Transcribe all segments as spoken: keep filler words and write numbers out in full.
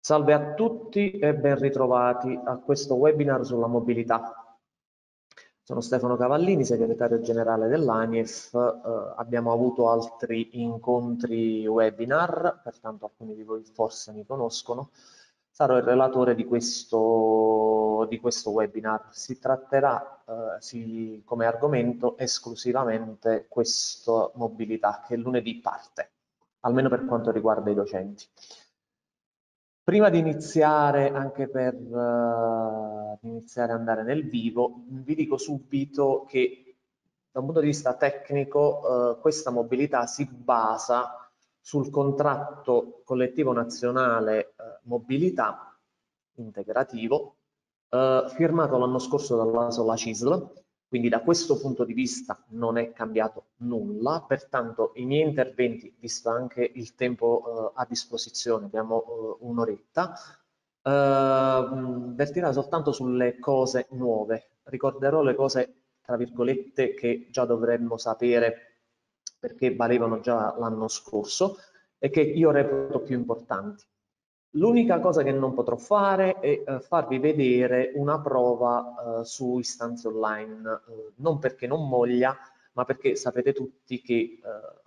Salve a tutti e ben ritrovati a questo webinar sulla mobilità. Sono Stefano Cavallini, segretario generale dell'ANIEF. Eh, abbiamo avuto altri incontri webinar, pertanto alcuni di voi forse mi conoscono. Sarò il relatore di questo, di questo webinar. Si tratterà eh, si, come argomento esclusivamente questa mobilità, che lunedì parte, almeno per quanto riguarda i docenti. Prima di iniziare, anche per uh, iniziare ad andare nel vivo, vi dico subito che da un punto di vista tecnico uh, questa mobilità si basa sul contratto collettivo nazionale uh, mobilità integrativo uh, firmato l'anno scorso dalla sola C I S L. Quindi da questo punto di vista non è cambiato nulla, pertanto i miei interventi, visto anche il tempo eh, a disposizione, abbiamo eh, un'oretta, eh, vertirà soltanto sulle cose nuove. Ricorderò le cose, tra virgolette, che già dovremmo sapere perché valevano già l'anno scorso e che io reputo più importanti. L'unica cosa che non potrò fare è eh, farvi vedere una prova eh, su istanze online, eh, non perché non voglia, ma perché sapete tutti che eh,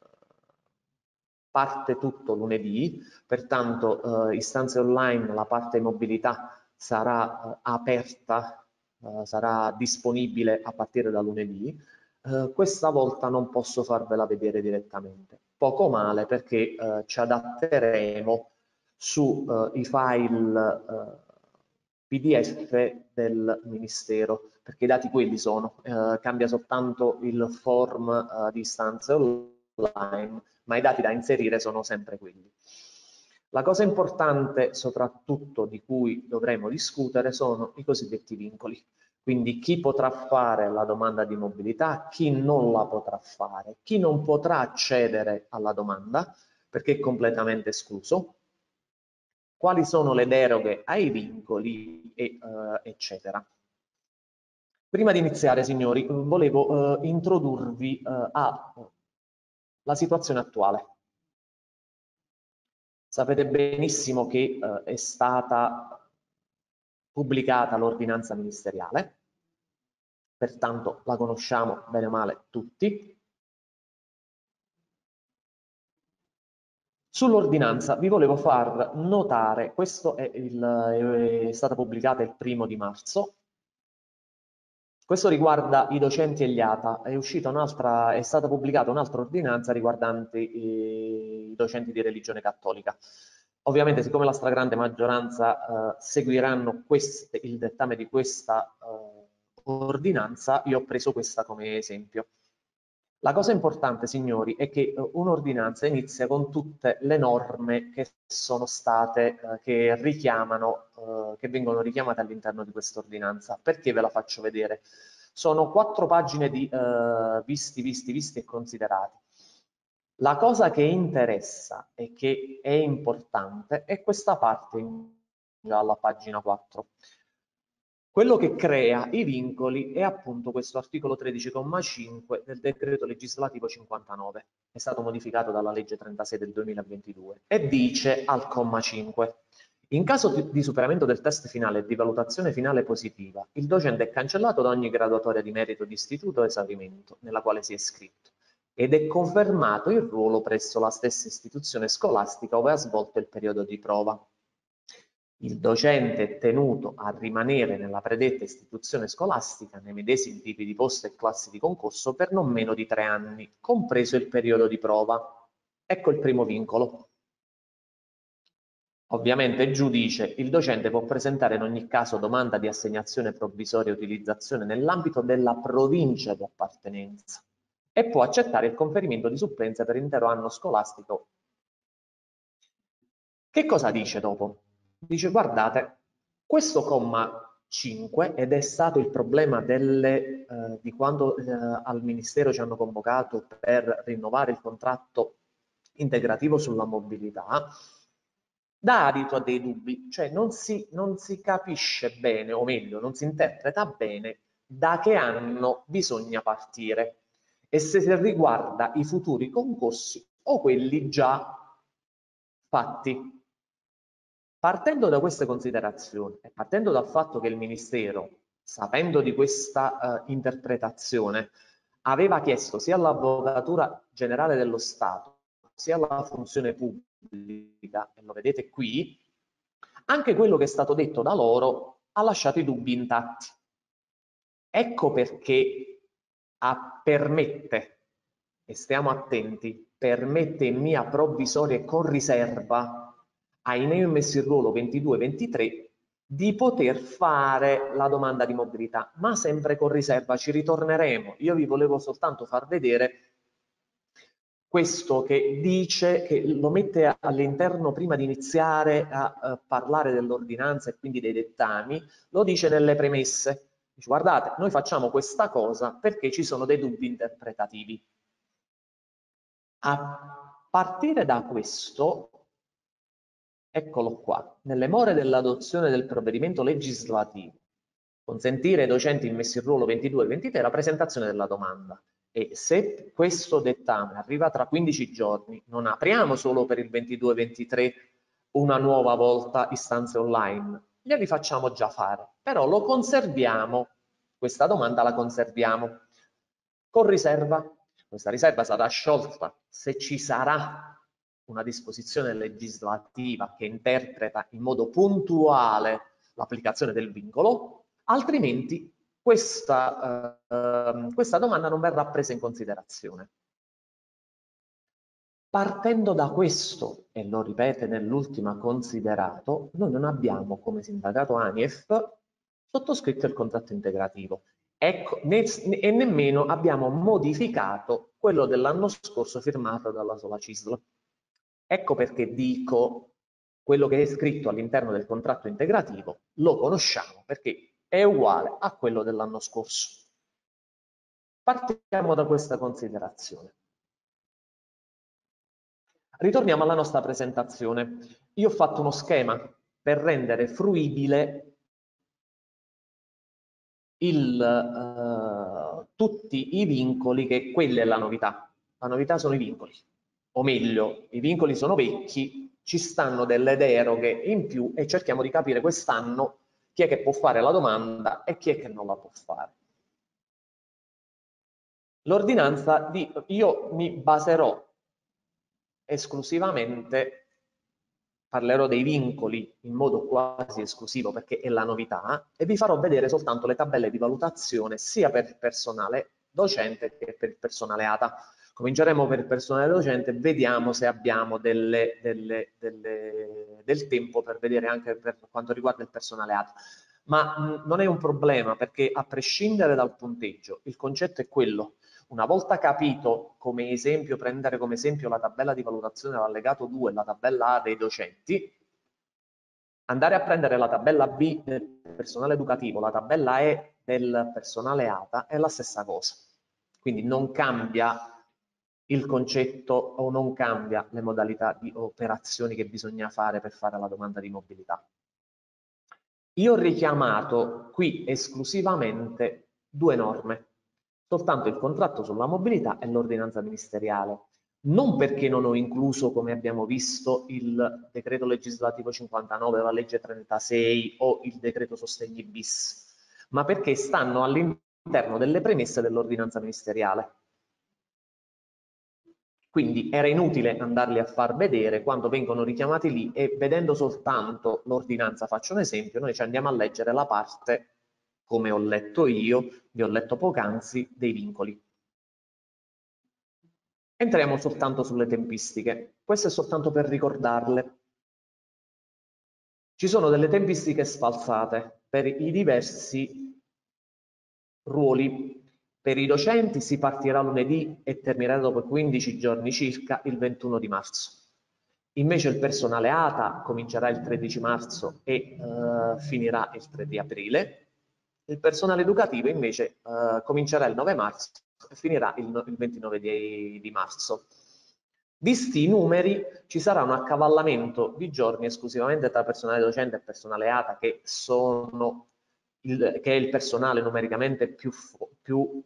parte tutto lunedì, pertanto eh, istanze online, la parte mobilità sarà eh, aperta, eh, sarà disponibile a partire da lunedì. Eh, questa volta non posso farvela vedere direttamente. Poco male perché eh, ci adatteremo sui uh, file uh, P D F del Ministero, perché i dati quelli sono, uh, cambia soltanto il form uh, di istanze online, ma i dati da inserire sono sempre quelli. La cosa importante, soprattutto di cui dovremo discutere, sono i cosiddetti vincoli. Quindi chi potrà fare la domanda di mobilità, chi non la potrà fare, chi non potrà accedere alla domanda perché è completamente escluso, quali sono le deroghe ai vincoli, e, uh, eccetera. Prima di iniziare, signori, volevo uh, introdurvi uh, alla situazione attuale. Sapete benissimo che uh, è stata pubblicata l'ordinanza ministeriale, pertanto la conosciamo bene o male tutti. Sull'ordinanza vi volevo far notare, questo è, il, è stata pubblicata il primo di marzo. Questo riguarda i docenti e gli A T A, è uscita un'altra, è stata pubblicata un'altra ordinanza riguardante i, i docenti di religione cattolica. Ovviamente, siccome la stragrande maggioranza eh, seguiranno queste, il dettame di questa eh, ordinanza, io ho preso questa come esempio. La cosa importante, signori, è che eh, un'ordinanza inizia con tutte le norme che sono state, eh, che richiamano, eh, che vengono richiamate all'interno di questa ordinanza. Perché ve la faccio vedere? Sono quattro pagine di eh, visti, visti, visti e considerati. La cosa che interessa e che è importante è questa parte già alla pagina quattro. Quello che crea i vincoli è appunto questo articolo tredici comma cinque del decreto legislativo cinquantanove, è stato modificato dalla legge trentasei del duemilaventidue, e dice al comma cinque: in caso di superamento del test finale e di valutazione finale positiva, il docente è cancellato da ogni graduatoria di merito di istituto o esaurimento nella quale si è iscritto ed è confermato il ruolo presso la stessa istituzione scolastica ove ha svolto il periodo di prova. Il docente è tenuto a rimanere nella predetta istituzione scolastica nei medesimi tipi di posto e classi di concorso per non meno di tre anni, compreso il periodo di prova. Ecco il primo vincolo. Ovviamente giù dice: il docente può presentare in ogni caso domanda di assegnazione provvisoria e utilizzazione nell'ambito della provincia di appartenenza e può accettare il conferimento di supplenza per l'intero anno scolastico. Che cosa dice dopo? Dice: guardate, questo comma cinque, ed è stato il problema delle, eh, di quando eh, al Ministero ci hanno convocato per rinnovare il contratto integrativo sulla mobilità, dà adito a dei dubbi, cioè non si, non si capisce bene, o meglio, non si interpreta bene da che anno bisogna partire e se riguarda i futuri concorsi o quelli già fatti. Partendo da queste considerazioni e partendo dal fatto che il Ministero, sapendo di questa uh, interpretazione, aveva chiesto sia all'Avvocatura Generale dello Stato sia alla funzione pubblica, e lo vedete qui, anche quello che è stato detto da loro ha lasciato i dubbi intatti. Ecco perché a, permette, e stiamo attenti, permette in via provvisoria e con riserva ai neoimmessi in ruolo ventidue ventitré di poter fare la domanda di mobilità, ma sempre con riserva, ci ritorneremo. Io vi volevo soltanto far vedere questo che dice, che lo mette all'interno prima di iniziare a, a parlare dell'ordinanza e quindi dei dettami, lo dice nelle premesse. Dice, guardate, noi facciamo questa cosa perché ci sono dei dubbi interpretativi. A partire da questo, eccolo qua, nelle more dell'adozione del provvedimento legislativo, consentire ai docenti immessi in ruolo ventidue ventitré la presentazione della domanda. E se questo dettame arriva tra quindici giorni, non apriamo solo per il ventidue ventitré una nuova volta istanze online, glieli facciamo già fare, però lo conserviamo, questa domanda la conserviamo con riserva. Questa riserva sarà sciolta se ci sarà una disposizione legislativa che interpreta in modo puntuale l'applicazione del vincolo, altrimenti questa, eh, questa domanda non verrà presa in considerazione. Partendo da questo, e lo ripete nell'ultima considerato, noi non abbiamo come sindacato ANIEF sottoscritto il contratto integrativo. Ecco, né, e nemmeno abbiamo modificato quello dell'anno scorso firmato dalla sola C I S L. Ecco perché dico quello che è scritto all'interno del contratto integrativo lo conosciamo perché è uguale a quello dell'anno scorso. Partiamo da questa considerazione. Ritorniamo alla nostra presentazione. Io ho fatto uno schema per rendere fruibile il, uh, tutti i vincoli, che quella è la novità. La novità sono i vincoli, o meglio, i vincoli sono vecchi, ci stanno delle deroghe in più e cerchiamo di capire quest'anno chi è che può fare la domanda e chi è che non la può fare. L'ordinanza di, io mi baserò esclusivamente, parlerò dei vincoli in modo quasi esclusivo perché è la novità, e vi farò vedere soltanto le tabelle di valutazione sia per il personale docente che per il personale A T A. Cominceremo per il personale docente, vediamo se abbiamo delle, delle, delle, del tempo per vedere anche per quanto riguarda il personale A T A. Ma mh, non è un problema perché a prescindere dal punteggio, il concetto è quello. Una volta capito come esempio, prendere come esempio la tabella di valutazione dell'allegato due e la tabella A dei docenti, andare a prendere la tabella B del personale educativo, la tabella E del personale A T A è la stessa cosa. Quindi non cambia il concetto o non cambia le modalità di operazioni che bisogna fare per fare la domanda di mobilità. Io ho richiamato qui esclusivamente due norme, soltanto il contratto sulla mobilità e l'ordinanza ministeriale. Non perché non ho incluso, come abbiamo visto, il decreto legislativo cinquantanove, la legge trentasei o il decreto sostegni bis, ma perché stanno all'interno delle premesse dell'ordinanza ministeriale. Quindi era inutile andarli a far vedere quando vengono richiamati lì e vedendo soltanto l'ordinanza, faccio un esempio, noi ci andiamo a leggere la parte, come ho letto io, vi ho letto poc'anzi, dei vincoli. Entriamo soltanto sulle tempistiche. Questo è soltanto per ricordarle. Ci sono delle tempistiche sfalsate per i diversi ruoli. Per i docenti si partirà lunedì e terminerà dopo quindici giorni circa il ventuno di marzo. Invece il personale A T A comincerà il tredici marzo e eh, finirà il tre di aprile. Il personale educativo invece eh, comincerà il nove marzo e finirà il, il ventinove di, di marzo. Visti i numeri, ci sarà un accavallamento di giorni esclusivamente tra personale docente e personale A T A, che, sono il, che è il personale numericamente più, più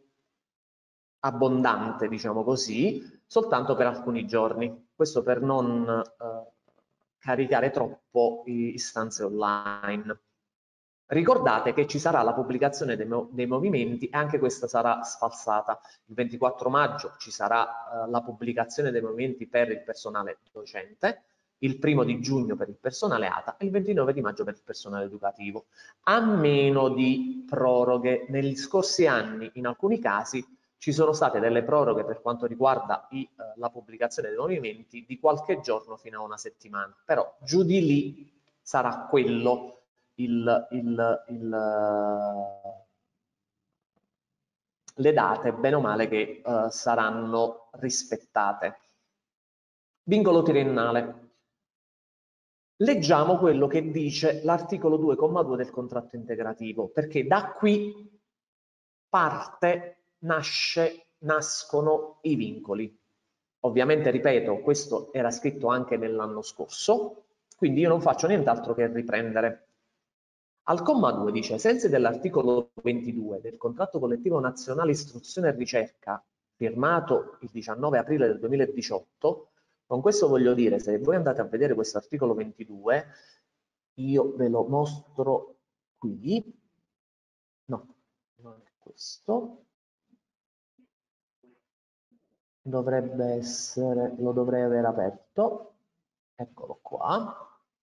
abbondante, diciamo così, soltanto per alcuni giorni. Questo per non, eh, caricare troppo istanze online. Ricordate che ci sarà la pubblicazione dei, dei movimenti e anche questa sarà sfalsata. Il ventiquattro maggio ci sarà eh, la pubblicazione dei movimenti per il personale docente, il primo di giugno per il personale A T A e il ventinove di maggio per il personale educativo. A meno di proroghe, negli scorsi anni in alcuni casi ci sono state delle proroghe per quanto riguarda i, eh, la pubblicazione dei movimenti di qualche giorno fino a una settimana, però giù di lì sarà quello il, il, il, le date, bene o male, che uh, saranno rispettate. Vincolo triennale. Leggiamo quello che dice l'articolo due comma due del contratto integrativo, perché da qui parte, nasce, nascono i vincoli. Ovviamente, ripeto, questo era scritto anche nell'anno scorso, quindi io non faccio nient'altro che riprendere. Al comma due dice, ai sensi dell'articolo ventidue del contratto collettivo nazionale istruzione e ricerca, firmato il diciannove aprile del duemiladiciotto, con questo voglio dire, se voi andate a vedere questo articolo ventidue, io ve lo mostro qui, no, non è questo, dovrebbe essere, lo dovrei aver aperto, eccolo qua.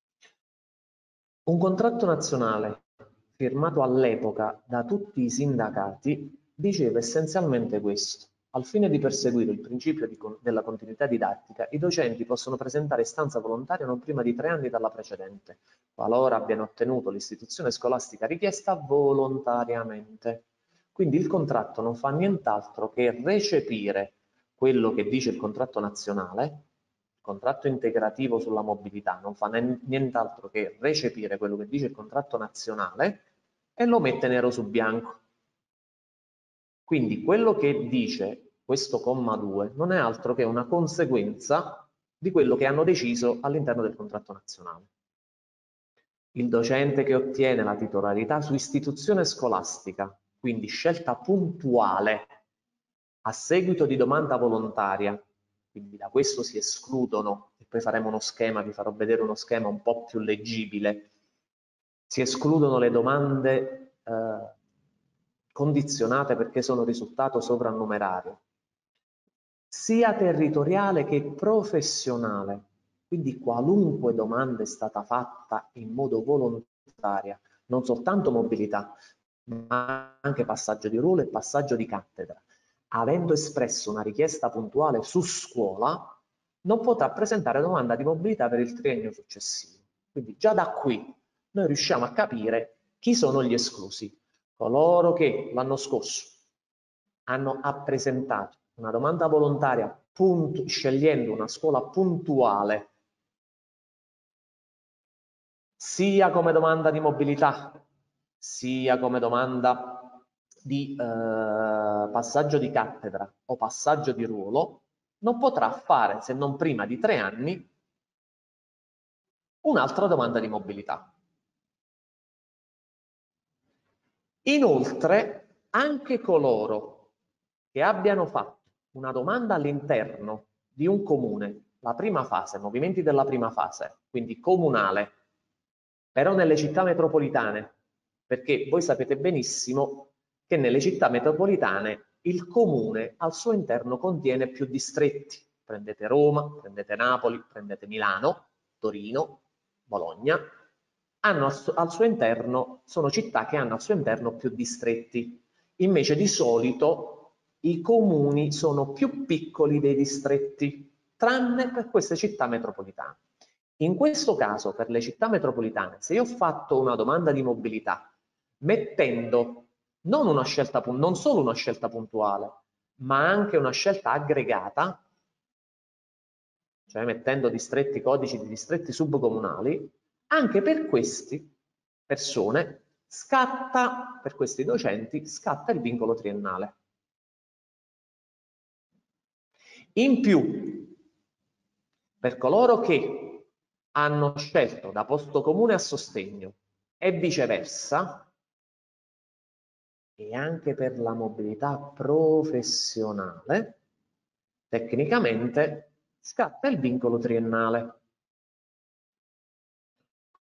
Un contratto nazionale firmato all'epoca da tutti i sindacati diceva essenzialmente questo. Al fine di perseguire il principio di con della continuità didattica, i docenti possono presentare istanza volontaria non prima di tre anni dalla precedente, qualora abbiano ottenuto l'istituzione scolastica richiesta volontariamente. Quindi il contratto non fa nient'altro che recepire quello che dice il contratto nazionale, contratto integrativo sulla mobilità, non fa nient'altro che recepire quello che dice il contratto nazionale e lo mette nero su bianco. Quindi quello che dice questo comma due non è altro che una conseguenza di quello che hanno deciso all'interno del contratto nazionale. Il docente che ottiene la titolarità su istituzione scolastica, quindi scelta puntuale a seguito di domanda volontaria, quindi da questo si escludono, e poi faremo uno schema, vi farò vedere uno schema un po' più leggibile, si escludono le domande eh, condizionate perché sono risultato sovrannumerario, sia territoriale che professionale, quindi qualunque domanda è stata fatta in modo volontario, non soltanto mobilità, ma anche passaggio di ruolo e passaggio di cattedra, avendo espresso una richiesta puntuale su scuola, non potrà presentare domanda di mobilità per il triennio successivo. Quindi già da qui noi riusciamo a capire chi sono gli esclusi. Coloro che l'anno scorso hanno presentato una domanda volontaria scegliendo una scuola puntuale, sia come domanda di mobilità, sia come domanda di eh, passaggio di cattedra o passaggio di ruolo, non potrà fare, se non prima di tre anni, un'altra domanda di mobilità. Inoltre, anche coloro che abbiano fatto una domanda all'interno di un comune, la prima fase, movimenti della prima fase, quindi comunale, però nelle città metropolitane, perché voi sapete benissimo che nelle città metropolitane il comune al suo interno contiene più distretti. Prendete Roma, prendete Napoli, prendete Milano, Torino, Bologna, hanno al suo interno, sono città che hanno al suo interno più distretti. Invece di solito i comuni sono più piccoli dei distretti, tranne per queste città metropolitane. In questo caso, per le città metropolitane, se io ho fatto una domanda di mobilità mettendo non, una scelta, non solo una scelta puntuale, ma anche una scelta aggregata, cioè mettendo distretti, codici di distretti subcomunali, anche per queste persone scatta, per questi docenti, scatta il vincolo triennale. In più, per coloro che hanno scelto da posto comune a sostegno e viceversa, e anche per la mobilità professionale, tecnicamente scatta il vincolo triennale.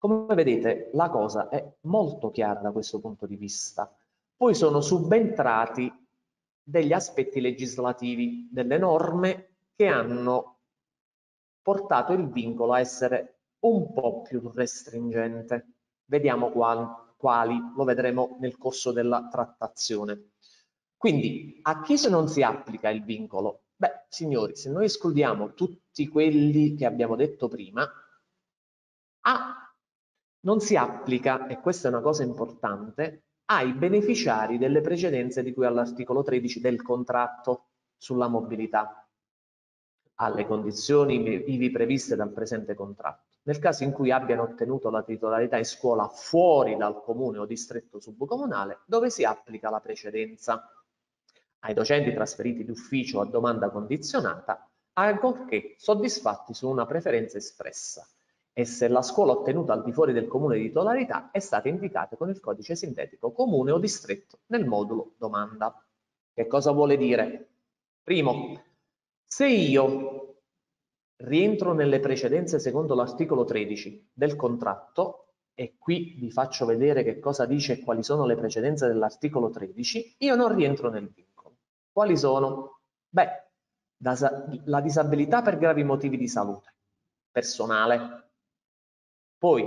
Come vedete, la cosa è molto chiara da questo punto di vista. Poi sono subentrati degli aspetti legislativi, delle norme che hanno portato il vincolo a essere un po' più restringente. Vediamo quali, quali, lo vedremo nel corso della trattazione. Quindi, a chi se non si applica il vincolo? Beh, signori, se noi escludiamo tutti quelli che abbiamo detto prima, a non si applica, e questa è una cosa importante, ai beneficiari delle precedenze di cui all'articolo tredici del contratto sulla mobilità, alle condizioni ivi previste dal presente contratto, nel caso in cui abbiano ottenuto la titolarità in scuola fuori dal comune o distretto subcomunale dove si applica la precedenza, ai docenti trasferiti d'ufficio a domanda condizionata, ancorché soddisfatti su una preferenza espressa, e se la scuola ottenuta al di fuori del comune di titolarità è stata indicata con il codice sintetico comune o distretto nel modulo domanda. Che cosa vuole dire? Primo, se io rientro nelle precedenze secondo l'articolo tredici del contratto, e qui vi faccio vedere che cosa dice e quali sono le precedenze dell'articolo tredici, io non rientro nel vincolo. Quali sono? Beh, la disabilità per gravi motivi di salute personale. Poi,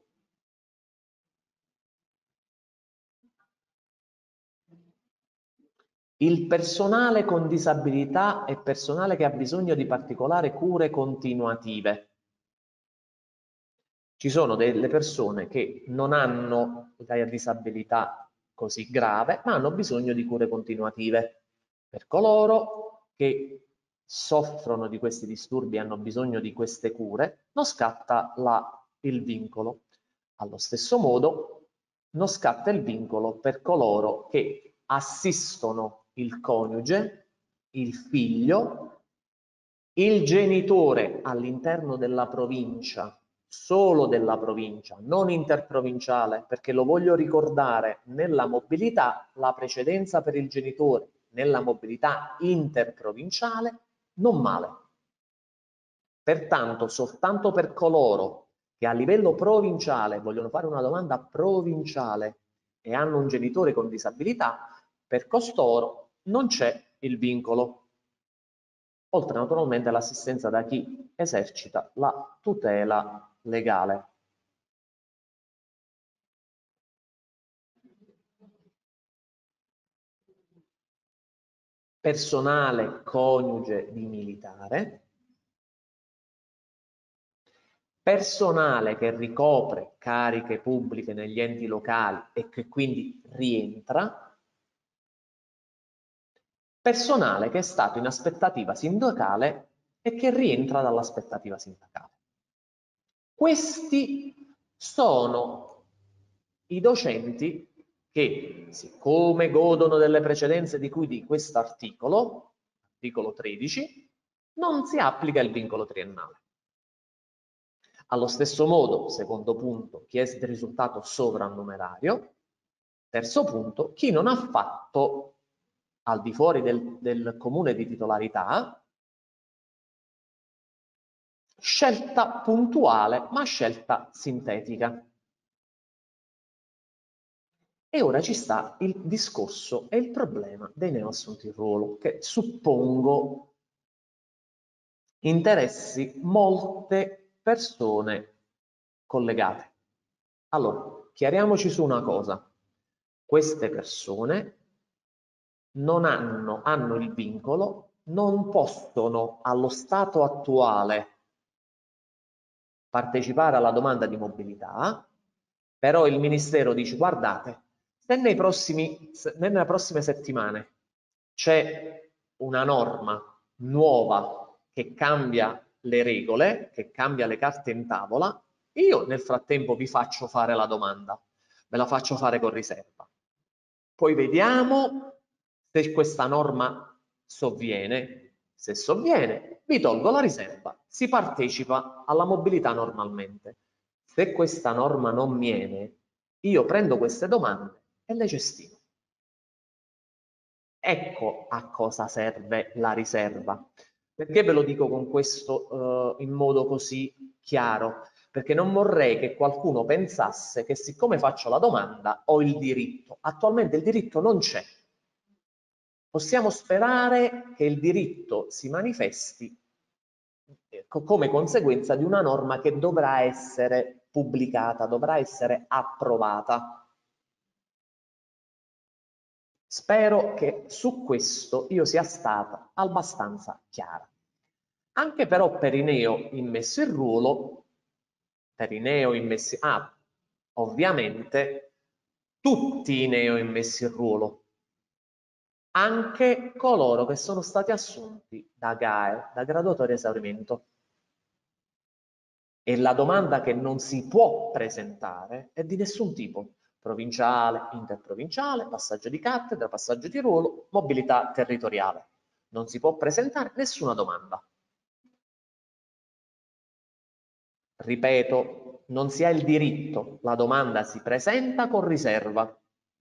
il personale con disabilità è personale che ha bisogno di particolari cure continuative. Ci sono delle persone che non hanno la disabilità così grave, ma hanno bisogno di cure continuative. Per coloro che soffrono di questi disturbi e hanno bisogno di queste cure, non scatta la, il vincolo. Allo stesso modo, non scatta il vincolo per coloro che assistono il coniuge, il figlio, il genitore all'interno della provincia, solo della provincia, non interprovinciale, perché lo voglio ricordare, nella mobilità la precedenza per il genitore, nella mobilità interprovinciale non vale. Pertanto, soltanto per coloro che a livello provinciale vogliono fare una domanda provinciale e hanno un genitore con disabilità, per costoro non c'è il vincolo. Oltre naturalmente all'assistenza da chi esercita la tutela legale. Personale coniuge di militare, personale che ricopre cariche pubbliche negli enti locali e che quindi rientra, personale che è stato in aspettativa sindacale e che rientra dall'aspettativa sindacale. Questi sono i docenti che, siccome godono delle precedenze di cui di questo articolo, articolo tredici, non si applica il vincolo triennale. Allo stesso modo, secondo punto, chi è del risultato sovrannumerario. Terzo punto, chi non ha fatto al di fuori del, del comune di titolarità scelta puntuale, ma scelta sintetica. E ora ci sta il discorso e il problema dei neoassunti in ruolo, che suppongo interessi molte persone collegate. Allora, chiariamoci su una cosa. Queste persone non hanno, hanno il vincolo, non possono allo stato attuale partecipare alla domanda di mobilità, però il Ministero dice: guardate, se nei prossimi, nelle prossime settimane c'è una norma nuova che cambia le regole, che cambia le carte in tavola, io nel frattempo vi faccio fare la domanda, ve la faccio fare con riserva. Poi vediamo se questa norma sovviene. Se sovviene, vi tolgo la riserva, si partecipa alla mobilità normalmente. Se questa norma non viene, io prendo queste domande e le gestimo. Ecco a cosa serve la riserva. Perché ve lo dico con questo eh, in modo così chiaro? perché non vorrei che qualcuno pensasse che siccome faccio la domanda ho il diritto. Attualmente il diritto non c'è. Possiamo sperare che il diritto si manifesti come conseguenza di una norma che dovrà essere pubblicata, dovrà essere approvata. Spero che su questo io sia stata abbastanza chiara. Anche però per i neo immesso in ruolo, per i neo immessi, ah, ovviamente tutti i neo immessi in ruolo, anche coloro che sono stati assunti da G A E, da graduatoria esaurimento. E la domanda che non si può presentare è di nessun tipo: provinciale, interprovinciale, passaggio di cattedra, passaggio di ruolo, mobilità territoriale. Non si può presentare nessuna domanda. Ripeto, non si ha il diritto, la domanda si presenta con riserva.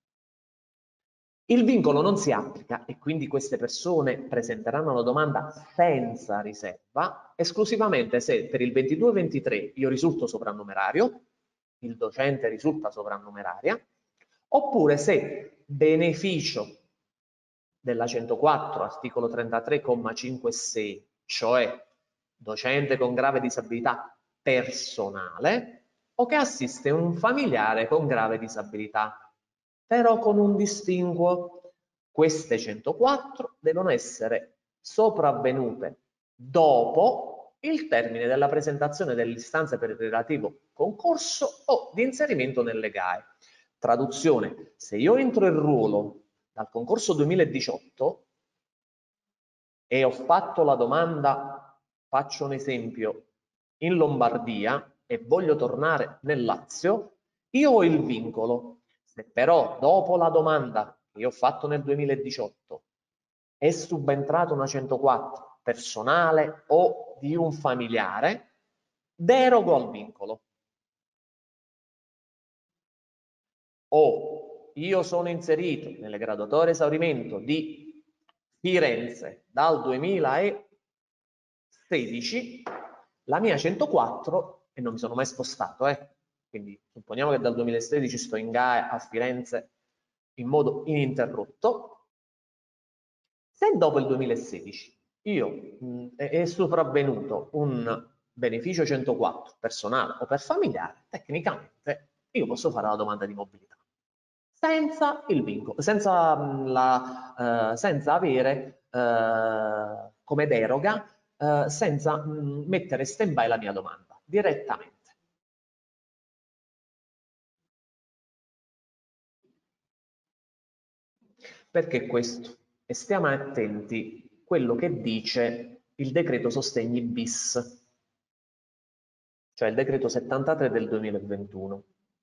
Il vincolo non si applica e quindi queste persone presenteranno la domanda senza riserva esclusivamente se per il ventidue ventitré io risulto sovrannumerario, il docente risulta sovrannumeraria, oppure se beneficio della centoquattro, articolo trentatré, comma cinque e sei, cioè docente con grave disabilità personale o che assiste un familiare con grave disabilità. Però con un distinguo: queste centoquattro devono essere sopravvenute dopo il termine della presentazione dell'istanza per il relativo concorso o di inserimento nelle G A E. Traduzione: se io entro in ruolo dal concorso duemiladiciotto e ho fatto la domanda, faccio un esempio, in Lombardia e voglio tornare nel Lazio, io ho il vincolo. Se però dopo la domanda che io ho fatto nel duemiladiciotto è subentrata una centoquattro personale o di un familiare, derogo al vincolo. O io sono inserito nelle graduatorie esaurimento di Firenze dal duemilasedici, la mia centoquattro, e non mi sono mai spostato, eh, quindi supponiamo che dal duemilasedici sto in G A E a Firenze in modo ininterrotto, se dopo il duemilasedici io mh, è sopravvenuto un beneficio centoquattro personale o per familiare, tecnicamente io posso fare la domanda di mobilità senza il vincolo, senza, la, eh, senza avere eh, come deroga, eh, senza mh, mettere stand by la mia domanda direttamente. Perché questo? E stiamo attenti a quello che dice il decreto sostegni bis, cioè il decreto settantatré del duemilaventuno.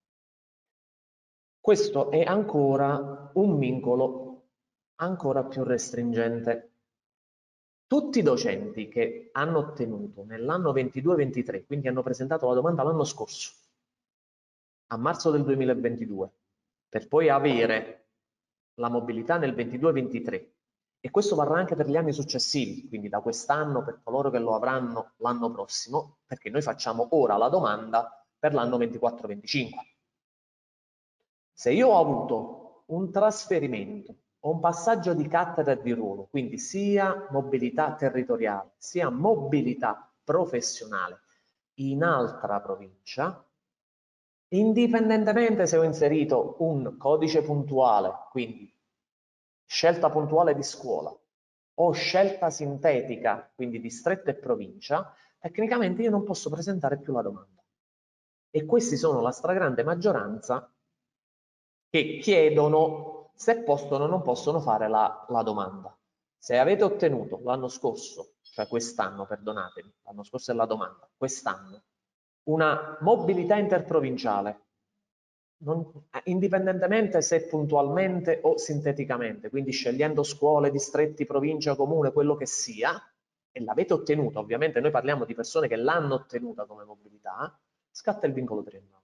Questo è ancora un vincolo ancora più restringente. Tutti i docenti che hanno ottenuto nell'anno ventidue ventitré, quindi hanno presentato la domanda l'anno scorso, a marzo del duemilaventidue, per poi avere la mobilità nel ventidue ventitré, e questo varrà anche per gli anni successivi, quindi da quest'anno per coloro che lo avranno l'anno prossimo, perché noi facciamo ora la domanda per l'anno ventiquattro venticinque. Se io ho avuto un trasferimento o un passaggio di cattedra e di ruolo, quindi sia mobilità territoriale sia mobilità professionale in altra provincia, indipendentemente se ho inserito un codice puntuale, quindi scelta puntuale di scuola, o scelta sintetica, quindi distretto e provincia, tecnicamente io non posso presentare più la domanda. E questi sono la stragrande maggioranza che chiedono se possono o non possono fare la, la domanda. Se avete ottenuto l'anno scorso, cioè quest'anno, perdonatemi, l'anno scorso è la domanda, quest'anno, una mobilità interprovinciale, non, indipendentemente se puntualmente o sinteticamente, quindi scegliendo scuole, distretti, provincia, comune, quello che sia, e l'avete ottenuta, ovviamente noi parliamo di persone che l'hanno ottenuta come mobilità, scatta il vincolo triennale.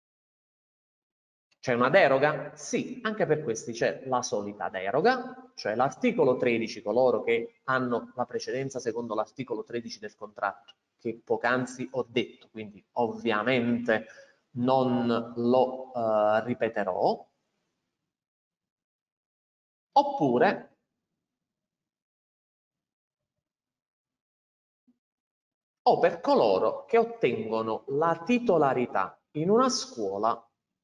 C'è una deroga? Sì, anche per questi c'è la solita deroga, cioè l'articolo tredici, coloro che hanno la precedenza secondo l'articolo tredici del contratto, che poc'anzi ho detto, quindi ovviamente non lo eh, ripeterò, oppure o per coloro che ottengono la titolarità in una scuola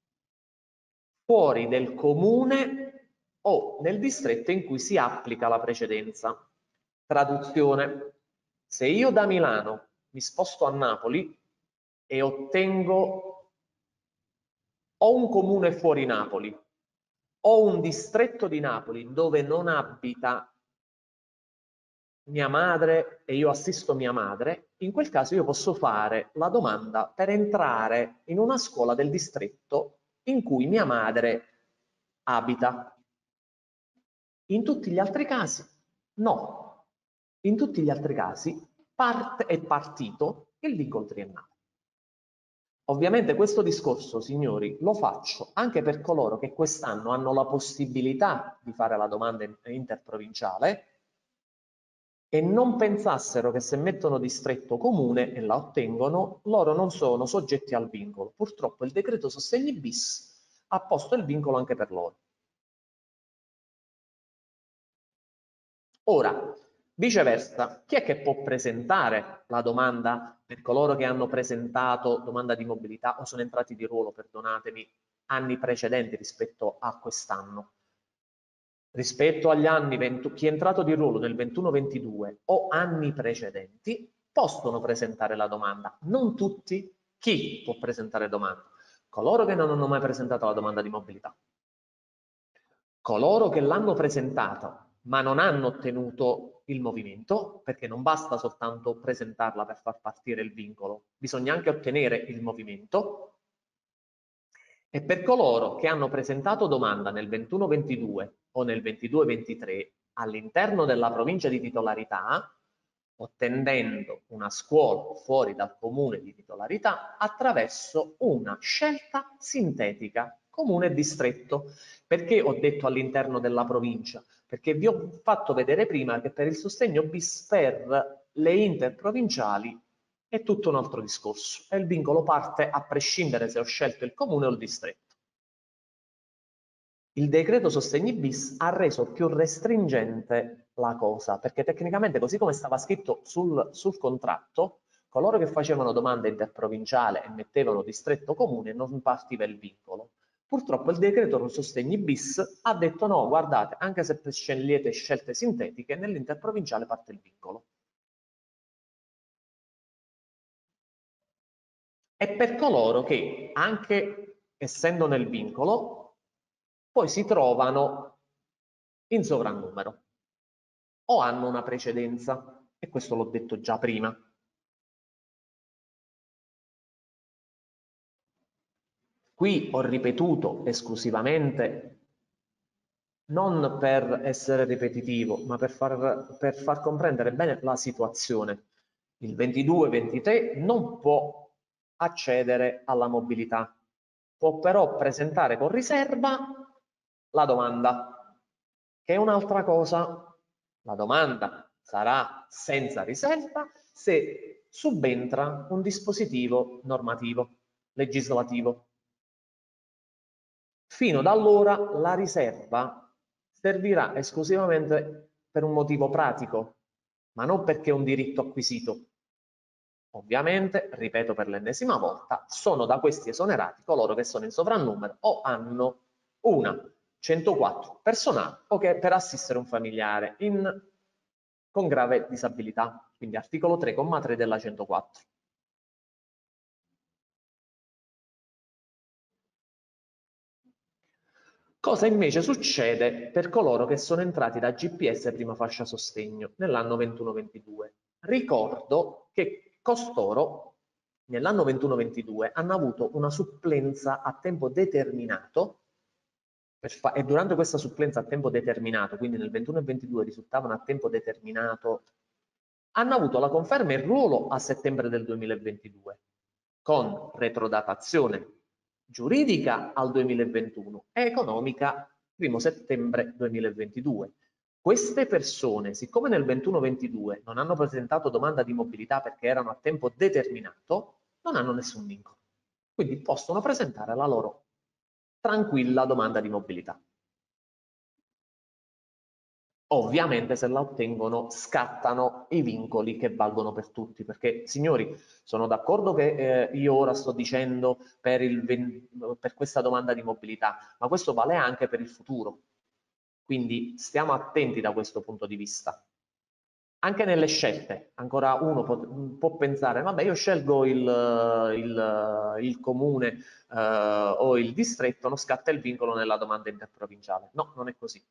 fuori del comune o nel distretto in cui si applica la precedenza. Traduzione: se io da Milano mi sposto a Napoli e ottengo o un comune fuori Napoli o un distretto di Napoli dove non abita mia madre e io assisto mia madre, in quel caso io posso fare la domanda per entrare in una scuola del distretto in cui mia madre abita. In tutti gli altri casi no. In tutti gli altri casi parte è partito il vincolo triennale. Ovviamente questo discorso, signori, lo faccio anche per coloro che quest'anno hanno la possibilità di fare la domanda interprovinciale e non pensassero che se mettono distretto comune e la ottengono, loro non sono soggetti al vincolo. Purtroppo il decreto sostegni bis ha posto il vincolo anche per loro. Ora, viceversa, chi è che può presentare la domanda per coloro che hanno presentato domanda di mobilità o sono entrati di ruolo, perdonatemi, anni precedenti rispetto a quest'anno? Rispetto agli anni venti, chi è entrato di ruolo nel ventuno ventidue o anni precedenti possono presentare la domanda. Non tutti. Chi può presentare domanda? Coloro che non hanno mai presentato la domanda di mobilità. Coloro che l'hanno presentata ma non hanno ottenuto il movimento, perché non basta soltanto presentarla per far partire il vincolo, bisogna anche ottenere il movimento. E per coloro che hanno presentato domanda nel ventuno ventidue o nel ventidue ventitré all'interno della provincia di titolarità, ottenendo una scuola fuori dal comune di titolarità attraverso una scelta sintetica, comune e distretto. Perché ho detto all'interno della provincia? Perché vi ho fatto vedere prima che per il sostegno bis per le interprovinciali è tutto un altro discorso e il vincolo parte a prescindere se ho scelto il comune o il distretto. Il decreto sostegni bis ha reso più restringente la cosa, perché tecnicamente, così come stava scritto sul, sul contratto, coloro che facevano domanda interprovinciale e mettevano distretto comune non partiva il vincolo. Purtroppo il decreto sostegni bis ha detto no, guardate, anche se scegliete scelte sintetiche, nell'interprovinciale parte il vincolo. E per coloro che, anche essendo nel vincolo, poi si trovano in sovrannumero o hanno una precedenza, e questo l'ho detto già prima. Qui ho ripetuto esclusivamente, non per essere ripetitivo, ma per far, per far comprendere bene la situazione. Il ventidue ventitré non può accedere alla mobilità, può però presentare con riserva la domanda, che è un'altra cosa. La domanda sarà senza riserva se subentra un dispositivo normativo, legislativo. Fino ad allora la riserva servirà esclusivamente per un motivo pratico, ma non perché è un diritto acquisito. Ovviamente, ripeto per l'ennesima volta, sono da questi esonerati coloro che sono in sovrannumero o hanno una centoquattro personale o che per assistere un familiare in, con grave disabilità, quindi articolo tre, comma tre della centoquattro. Cosa invece succede per coloro che sono entrati da G P S prima fascia sostegno nell'anno ventuno ventidue? Ricordo che costoro nell'anno ventuno ventidue hanno avuto una supplenza a tempo determinato e durante questa supplenza a tempo determinato, quindi nel ventuno e ventidue risultavano a tempo determinato, hanno avuto la conferma in ruolo a settembre del duemilaventidue con retrodatazione giuridica al duemilaventuno e economica primo settembre duemilaventidue. Queste persone, siccome nel ventuno ventidue non hanno presentato domanda di mobilità perché erano a tempo determinato, non hanno nessun vincolo. Quindi possono presentare la loro tranquilla domanda di mobilità. Ovviamente se la ottengono scattano i vincoli che valgono per tutti, perché signori, sono d'accordo che eh, io ora sto dicendo per, il, per questa domanda di mobilità, ma questo vale anche per il futuro. Quindi stiamo attenti da questo punto di vista. Anche nelle scelte, ancora uno può, può pensare, vabbè, io scelgo il, il, il comune eh, o il distretto, non scatta il vincolo nella domanda interprovinciale. No, non è così.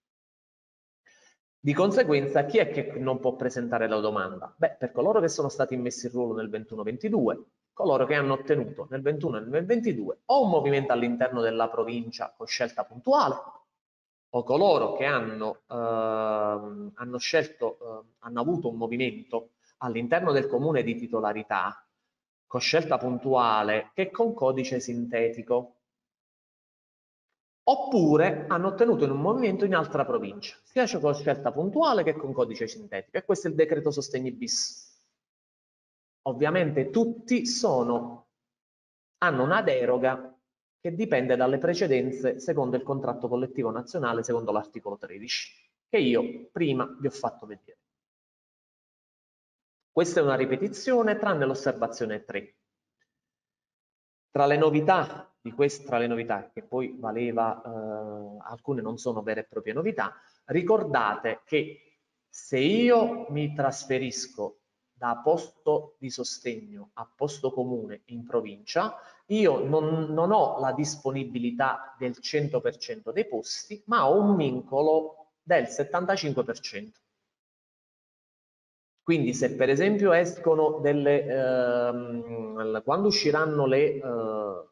Di conseguenza, chi è che non può presentare la domanda? Beh, per coloro che sono stati immessi in ruolo nel ventuno ventidue, coloro che hanno ottenuto nel ventuno e nel ventidue o un movimento all'interno della provincia con scelta puntuale, o coloro che hanno, ehm, hanno scelto, eh, hanno avuto un movimento all'interno del comune di titolarità con scelta puntuale che con codice sintetico, oppure hanno ottenuto in un movimento in altra provincia, sia con scelta puntuale che con codice sintetico. E questo è il decreto sostegni bis. Ovviamente tutti sono, hanno una deroga che dipende dalle precedenze secondo il contratto collettivo nazionale, secondo l'articolo tredici, che io prima vi ho fatto vedere. Questa è una ripetizione tranne l'osservazione tre. Tra le novità di queste, tra le novità che poi valeva, eh, alcune non sono vere e proprie novità, ricordate che se io mi trasferisco da posto di sostegno a posto comune in provincia, io non, non ho la disponibilità del cento per cento dei posti, ma ho un vincolo del settantacinque per cento. Quindi se per esempio escono delle, ehm, quando usciranno le, eh,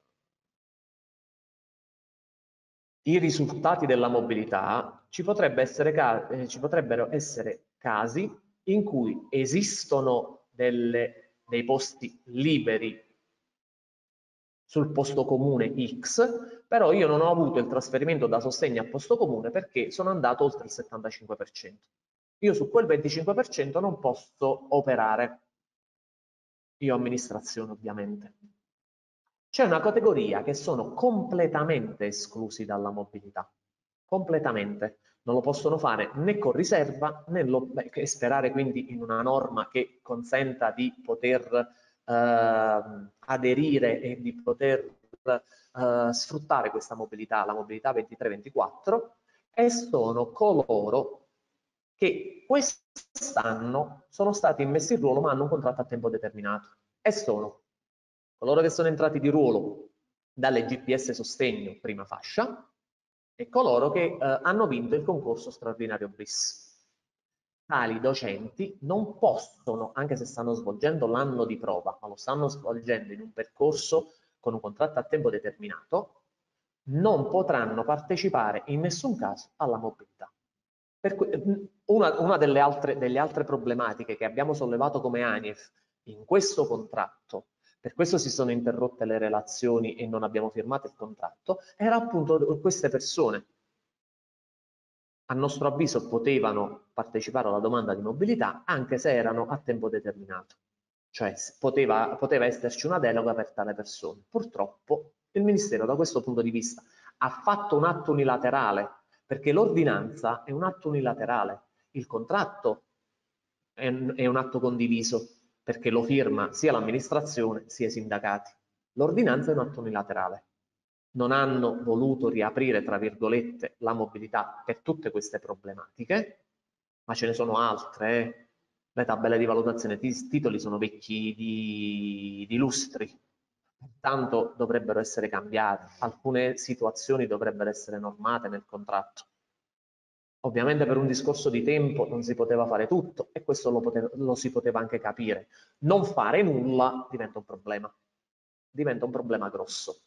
i risultati della mobilità, ci, potrebbe essere eh, ci potrebbero essere casi in cui esistono delle, dei posti liberi sul posto comune X, però io non ho avuto il trasferimento da sostegno a posto comune perché sono andato oltre il settantacinque per cento. Io su quel venticinque per cento non posso operare, io amministrazione ovviamente. C'è una categoria che sono completamente esclusi dalla mobilità, completamente. Non lo possono fare né con riserva né lo, beh, e sperare quindi in una norma che consenta di poter eh, aderire e di poter eh, sfruttare questa mobilità, la mobilità ventitré ventiquattro, e sono coloro che quest'anno sono stati immessi in ruolo ma hanno un contratto a tempo determinato, e sono coloro che sono entrati di ruolo dalle G P S sostegno prima fascia e coloro che eh, hanno vinto il concorso straordinario bis. Tali docenti non possono, anche se stanno svolgendo l'anno di prova, ma lo stanno svolgendo in un percorso con un contratto a tempo determinato, non potranno partecipare in nessun caso alla mobilità. Per cui, una, una delle, altre, delle altre problematiche che abbiamo sollevato come ANIEF in questo contratto, per questo si sono interrotte le relazioni e non abbiamo firmato il contratto, era appunto queste persone. A nostro avviso potevano partecipare alla domanda di mobilità anche se erano a tempo determinato, cioè poteva, poteva esserci una deroga per tale persone. Purtroppo il Ministero da questo punto di vista ha fatto un atto unilaterale, perché l'ordinanza è un atto unilaterale, il contratto è, è un atto condiviso, perché lo firma sia l'amministrazione sia i sindacati. L'ordinanza è un atto unilaterale. Non hanno voluto riaprire, tra virgolette, la mobilità per tutte queste problematiche, ma ce ne sono altre. Eh. Le tabelle di valutazione di titoli sono vecchi di, di lustri, tanto dovrebbero essere cambiate, alcune situazioni dovrebbero essere normate nel contratto. Ovviamente per un discorso di tempo non si poteva fare tutto e questo lo, poteva, lo si poteva anche capire. Non fare nulla diventa un problema, diventa un problema grosso.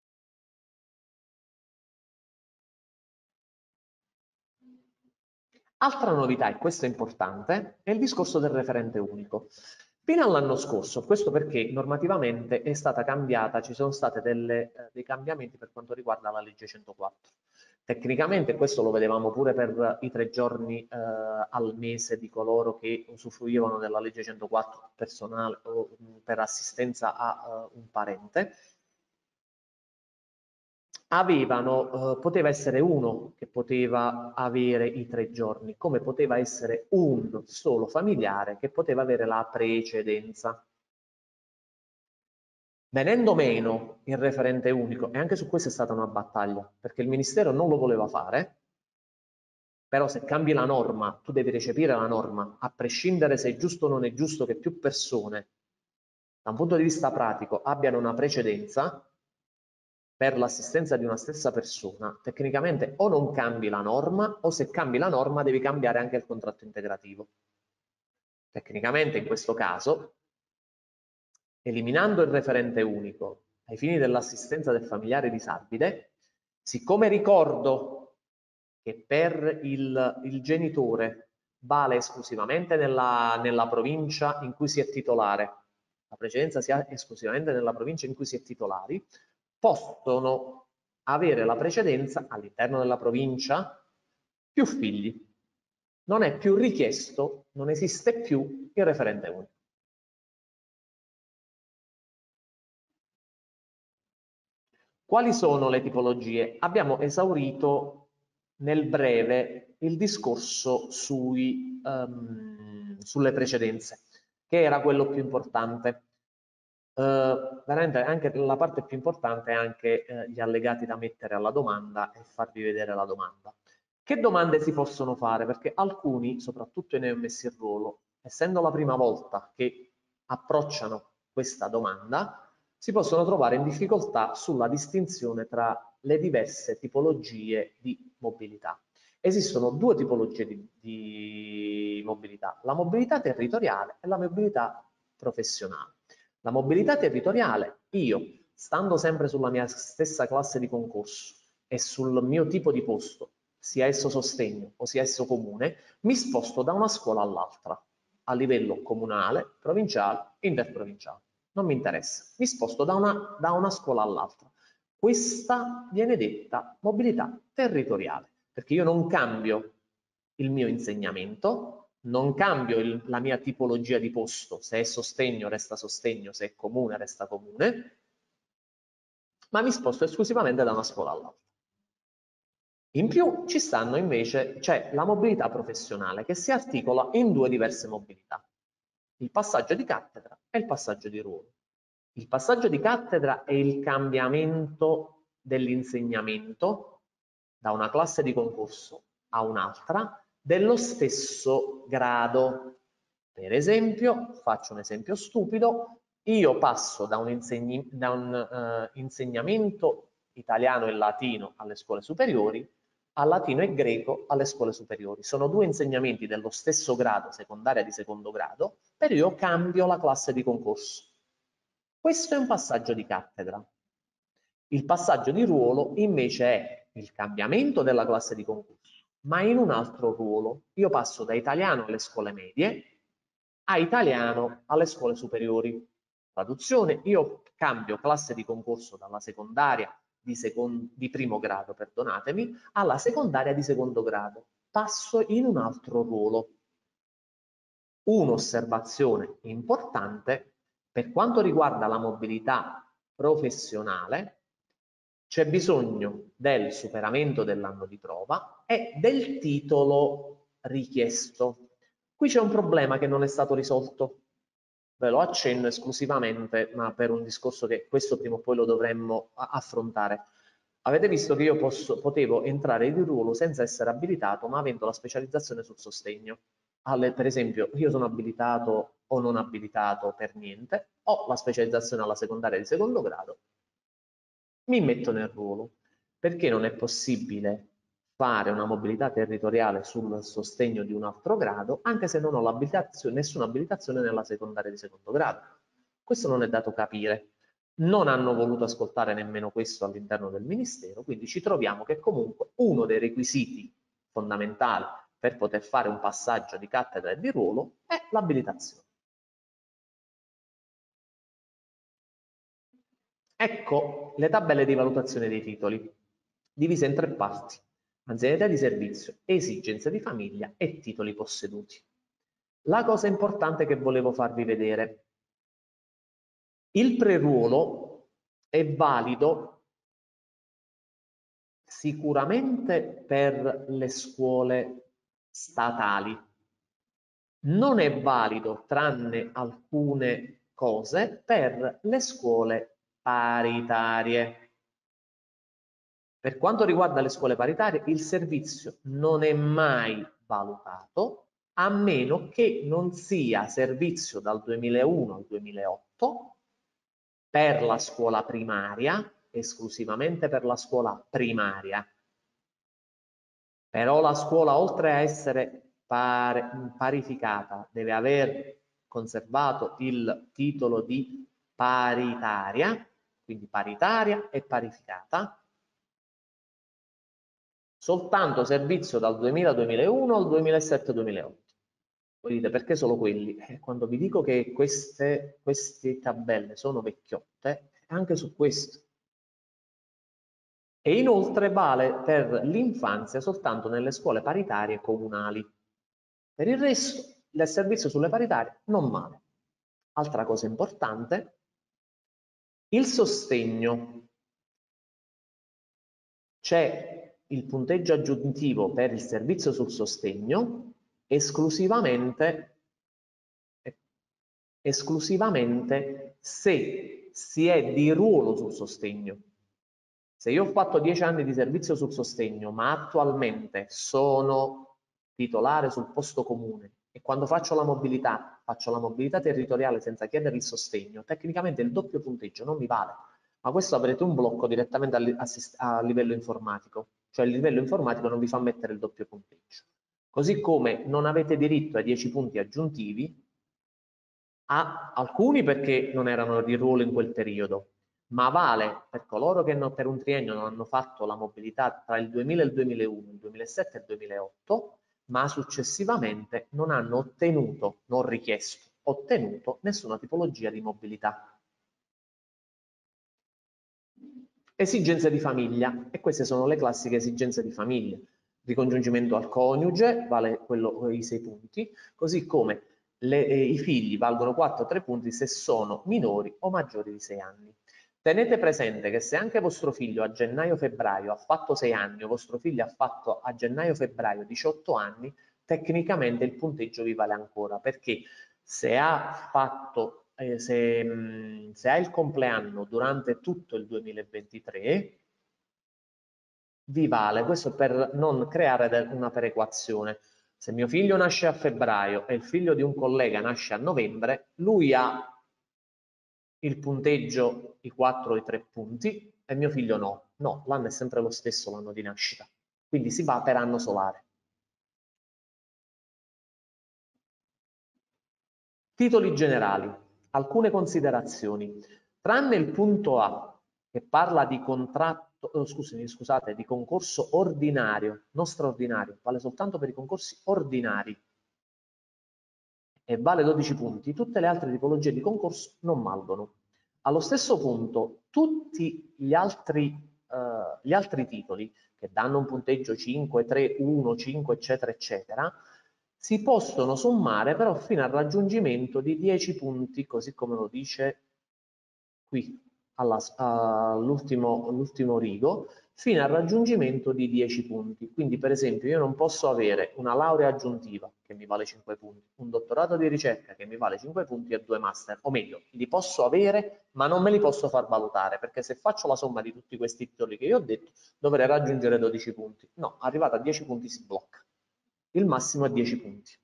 Altra novità, e questo è importante, è il discorso del referente unico. Fino all'anno scorso, questo perché normativamente è stata cambiata, ci sono stati eh, dei cambiamenti per quanto riguarda la legge centoquattro. Tecnicamente questo lo vedevamo pure per i tre giorni eh, al mese di coloro che usufruivano della legge centoquattro personale o per assistenza a uh, un parente. Avevano, eh, poteva essere uno che poteva avere i tre giorni, come poteva essere un solo familiare che poteva avere la precedenza. Venendo meno il referente unico, e anche su questo è stata una battaglia, perché il Ministero non lo voleva fare, però se cambi la norma, tu devi recepire la norma, a prescindere se è giusto o non è giusto che più persone, da un punto di vista pratico, abbiano una precedenza per l'assistenza di una stessa persona, tecnicamente o non cambi la norma, o se cambi la norma devi cambiare anche il contratto integrativo. Tecnicamente in questo caso, eliminando il referente unico ai fini dell'assistenza del familiare disabile, siccome ricordo che per il, il genitore vale esclusivamente nella, nella provincia in cui si è titolare, la precedenza si ha esclusivamente nella provincia in cui si è titolari, possono avere la precedenza all'interno della provincia più figli. Non è più richiesto, non esiste più il referente unico. Quali sono le tipologie? Abbiamo esaurito nel breve il discorso sui, um, sulle precedenze, che era quello più importante. Uh, veramente anche la parte più importante è anche uh, gli allegati da mettere alla domanda e farvi vedere la domanda. Che domande si possono fare? Perché alcuni, soprattutto i neomessi in ruolo, essendo la prima volta che approcciano questa domanda, si possono trovare in difficoltà sulla distinzione tra le diverse tipologie di mobilità. Esistono due tipologie di, di mobilità, la mobilità territoriale e la mobilità professionale. La mobilità territoriale, io, stando sempre sulla mia stessa classe di concorso e sul mio tipo di posto, sia esso sostegno o sia esso comune, mi sposto da una scuola all'altra, a livello comunale, provinciale, interprovinciale. Non mi interessa, mi sposto da una, da una scuola all'altra. Questa viene detta mobilità territoriale, perché io non cambio il mio insegnamento, non cambio il, la mia tipologia di posto, se è sostegno resta sostegno, se è comune resta comune, ma mi sposto esclusivamente da una scuola all'altra. In più ci stanno invece, c'è la mobilità professionale che si articola in due diverse mobilità, il passaggio di cattedra e il passaggio di ruolo. Il passaggio di cattedra è il cambiamento dell'insegnamento da una classe di concorso a un'altra dello stesso grado. Per esempio, faccio un esempio stupido, io passo da un, insegni, da un uh, insegnamento italiano e latino alle scuole superiori a latino e greco alle scuole superiori. Sono due insegnamenti dello stesso grado, secondaria di secondo grado, però io cambio la classe di concorso. Questo è un passaggio di cattedra. Il passaggio di ruolo invece è il cambiamento della classe di concorso, ma in un altro ruolo. Io passo da italiano alle scuole medie a italiano alle scuole superiori. Traduzione, io cambio classe di concorso dalla secondaria di, second, di primo grado, perdonatemi, alla secondaria di secondo grado. Passo in un altro ruolo. Un'osservazione importante per quanto riguarda la mobilità professionale, c'è bisogno del superamento dell'anno di prova e del titolo richiesto. Qui c'è un problema che non è stato risolto. Ve lo accenno esclusivamente, ma per un discorso che questo prima o poi lo dovremmo affrontare. Avete visto che io posso, potevo entrare di ruolo senza essere abilitato, ma avendo la specializzazione sul sostegno. Alle, per esempio, io sono abilitato o non abilitato per niente, ho la specializzazione alla secondaria di secondo grado, mi metto nel ruolo. Perché non è possibile fare una mobilità territoriale sul sostegno di un altro grado, anche se non ho l'abilitazione, nessuna abilitazione nella secondaria di secondo grado? Questo non è dato capire. Non hanno voluto ascoltare nemmeno questo all'interno del Ministero, quindi ci troviamo che comunque uno dei requisiti fondamentali per poter fare un passaggio di cattedra e di ruolo è l'abilitazione. Ecco le tabelle di valutazione dei titoli, divise in tre parti. anzianità di servizio, esigenze di famiglia e titoli posseduti. La cosa importante che volevo farvi vedere: il preruolo è valido sicuramente per le scuole statali, non è valido, tranne alcune cose, per le scuole paritarie. Per quanto riguarda le scuole paritarie, il servizio non è mai valutato, a meno che non sia servizio dal duemilauno al duemilaotto per la scuola primaria, esclusivamente per la scuola primaria. Però la scuola, oltre a essere par- parificata, deve aver conservato il titolo di paritaria, quindi paritaria e parificata, soltanto servizio dal duemila al duemilauno al duemilasette duemilaotto. Voi dite, perché solo quelli? Eh, quando vi dico che queste, queste tabelle sono vecchiotte, anche su questo. E inoltre vale per l'infanzia soltanto nelle scuole paritarie comunali. Per il resto, il servizio sulle paritarie non male. Altra cosa importante, il sostegno. C'è il punteggio aggiuntivo per il servizio sul sostegno esclusivamente, esclusivamente se si è di ruolo sul sostegno. Se io ho fatto dieci anni di servizio sul sostegno, ma attualmente sono titolare sul posto comune e quando faccio la mobilità, faccio la mobilità territoriale senza chiedere il sostegno, tecnicamente il doppio punteggio non mi vale. Ma questo avrete un blocco direttamente a, a livello informatico, cioè il livello informatico non vi fa mettere il doppio punteggio. Così come non avete diritto ai dieci punti aggiuntivi, a alcuni perché non erano di ruolo in quel periodo, ma vale per coloro che no, per un triennio non hanno fatto la mobilità tra il duemila e il duemilauno, il duemilasette e il duemilaotto, ma successivamente non hanno ottenuto, non richiesto, ottenuto nessuna tipologia di mobilità. Esigenze di famiglia, e queste sono le classiche esigenze di famiglia. Ricongiungimento al coniuge, vale quello, i sei punti, così come le, eh, i figli valgono quattro tre punti se sono minori o maggiori di sei anni. Tenete presente che se anche vostro figlio a gennaio-febbraio ha fatto sei anni o vostro figlio ha fatto a gennaio-febbraio diciotto anni, tecnicamente il punteggio vi vale ancora, perché se ha fatto Eh, se, mh, se hai il compleanno durante tutto il duemilaventitré, vi vale, questo per non creare una perequazione. Se mio figlio nasce a febbraio e il figlio di un collega nasce a novembre, lui ha il punteggio, i quattro o i tre punti, e mio figlio no. No, l'anno è sempre lo stesso, l'anno di nascita. Quindi si va per anno solare. Titoli generali. Alcune considerazioni. Tranne il punto A, che parla di contratto, oh, scusami, scusate, di concorso ordinario, non straordinario, vale soltanto per i concorsi ordinari e vale dodici punti, tutte le altre tipologie di concorso non valgono. Allo stesso punto, tutti gli altri, eh, gli altri titoli che danno un punteggio cinque, tre, uno, cinque, eccetera, eccetera, si possono sommare però fino al raggiungimento di dieci punti, così come lo dice qui all'ultimo rigo, fino al raggiungimento di dieci punti. Quindi per esempio io non posso avere una laurea aggiuntiva che mi vale cinque punti, un dottorato di ricerca che mi vale cinque punti e due master, o meglio, li posso avere ma non me li posso far valutare, perché se faccio la somma di tutti questi titoli che io ho detto dovrei raggiungere dodici punti. No, arrivato a dieci punti si blocca. Il massimo è dieci punti.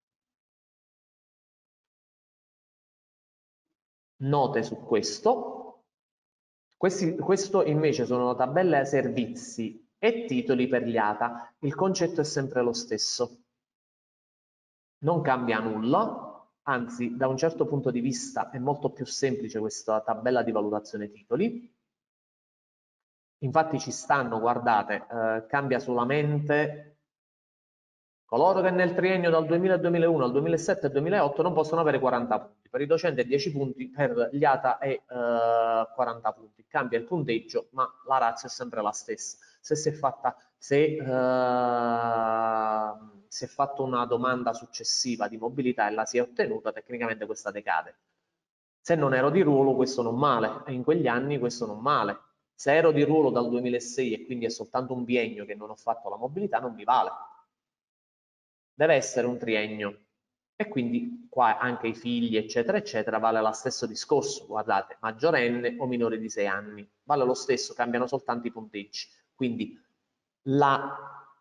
Note su questo. Questi, questo invece sono tabelle servizi e titoli per gli A T A. Il concetto è sempre lo stesso. Non cambia nulla, anzi da un certo punto di vista è molto più semplice questa tabella di valutazione titoli. Infatti ci stanno, guardate, eh, cambia solamente coloro che nel triennio dal duemila al duemilauno al duemilasette al duemilaotto non possono avere quaranta punti, per i docenti è dieci punti, per gli A T A è eh, quaranta punti. Cambia il punteggio, ma la ratio è sempre la stessa. se si è fatta, se, uh, si è fatto una domanda successiva di mobilità e la si è ottenuta, tecnicamente questa decade. Se non ero di ruolo questo non male, e in quegli anni questo non male. Se ero di ruolo dal duemilasei e quindi è soltanto un biennio che non ho fatto la mobilità, non mi vale. Deve essere un triennio. E quindi qua anche i figli, eccetera, eccetera, vale lo stesso discorso. Guardate, maggiorenne o minore di sei anni, vale lo stesso, cambiano soltanto i punteggi. Quindi la,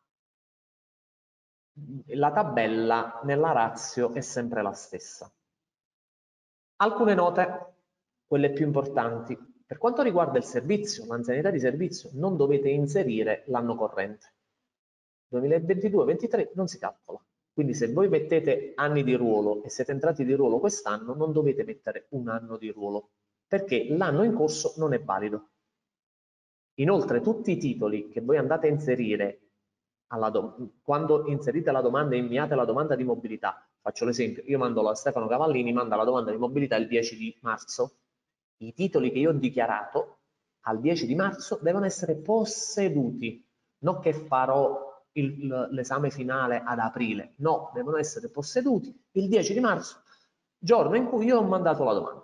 la tabella nella ratio è sempre la stessa. Alcune note, quelle più importanti. Per quanto riguarda il servizio, l'anzianità di servizio, non dovete inserire l'anno corrente. duemilaventidue ventitré non si calcola. Quindi se voi mettete anni di ruolo e siete entrati di ruolo quest'anno, non dovete mettere un anno di ruolo, perché l'anno in corso non è valido. Inoltre tutti i titoli che voi andate a inserire alla quando inserite la domanda e inviate la domanda di mobilità, faccio l'esempio, io mando a Stefano Cavallini, manda la domanda di mobilità il dieci di marzo, i titoli che io ho dichiarato al dieci di marzo devono essere posseduti, non che farò l'esame finale ad aprile, no, devono essere posseduti il dieci di marzo, giorno in cui io ho mandato la domanda.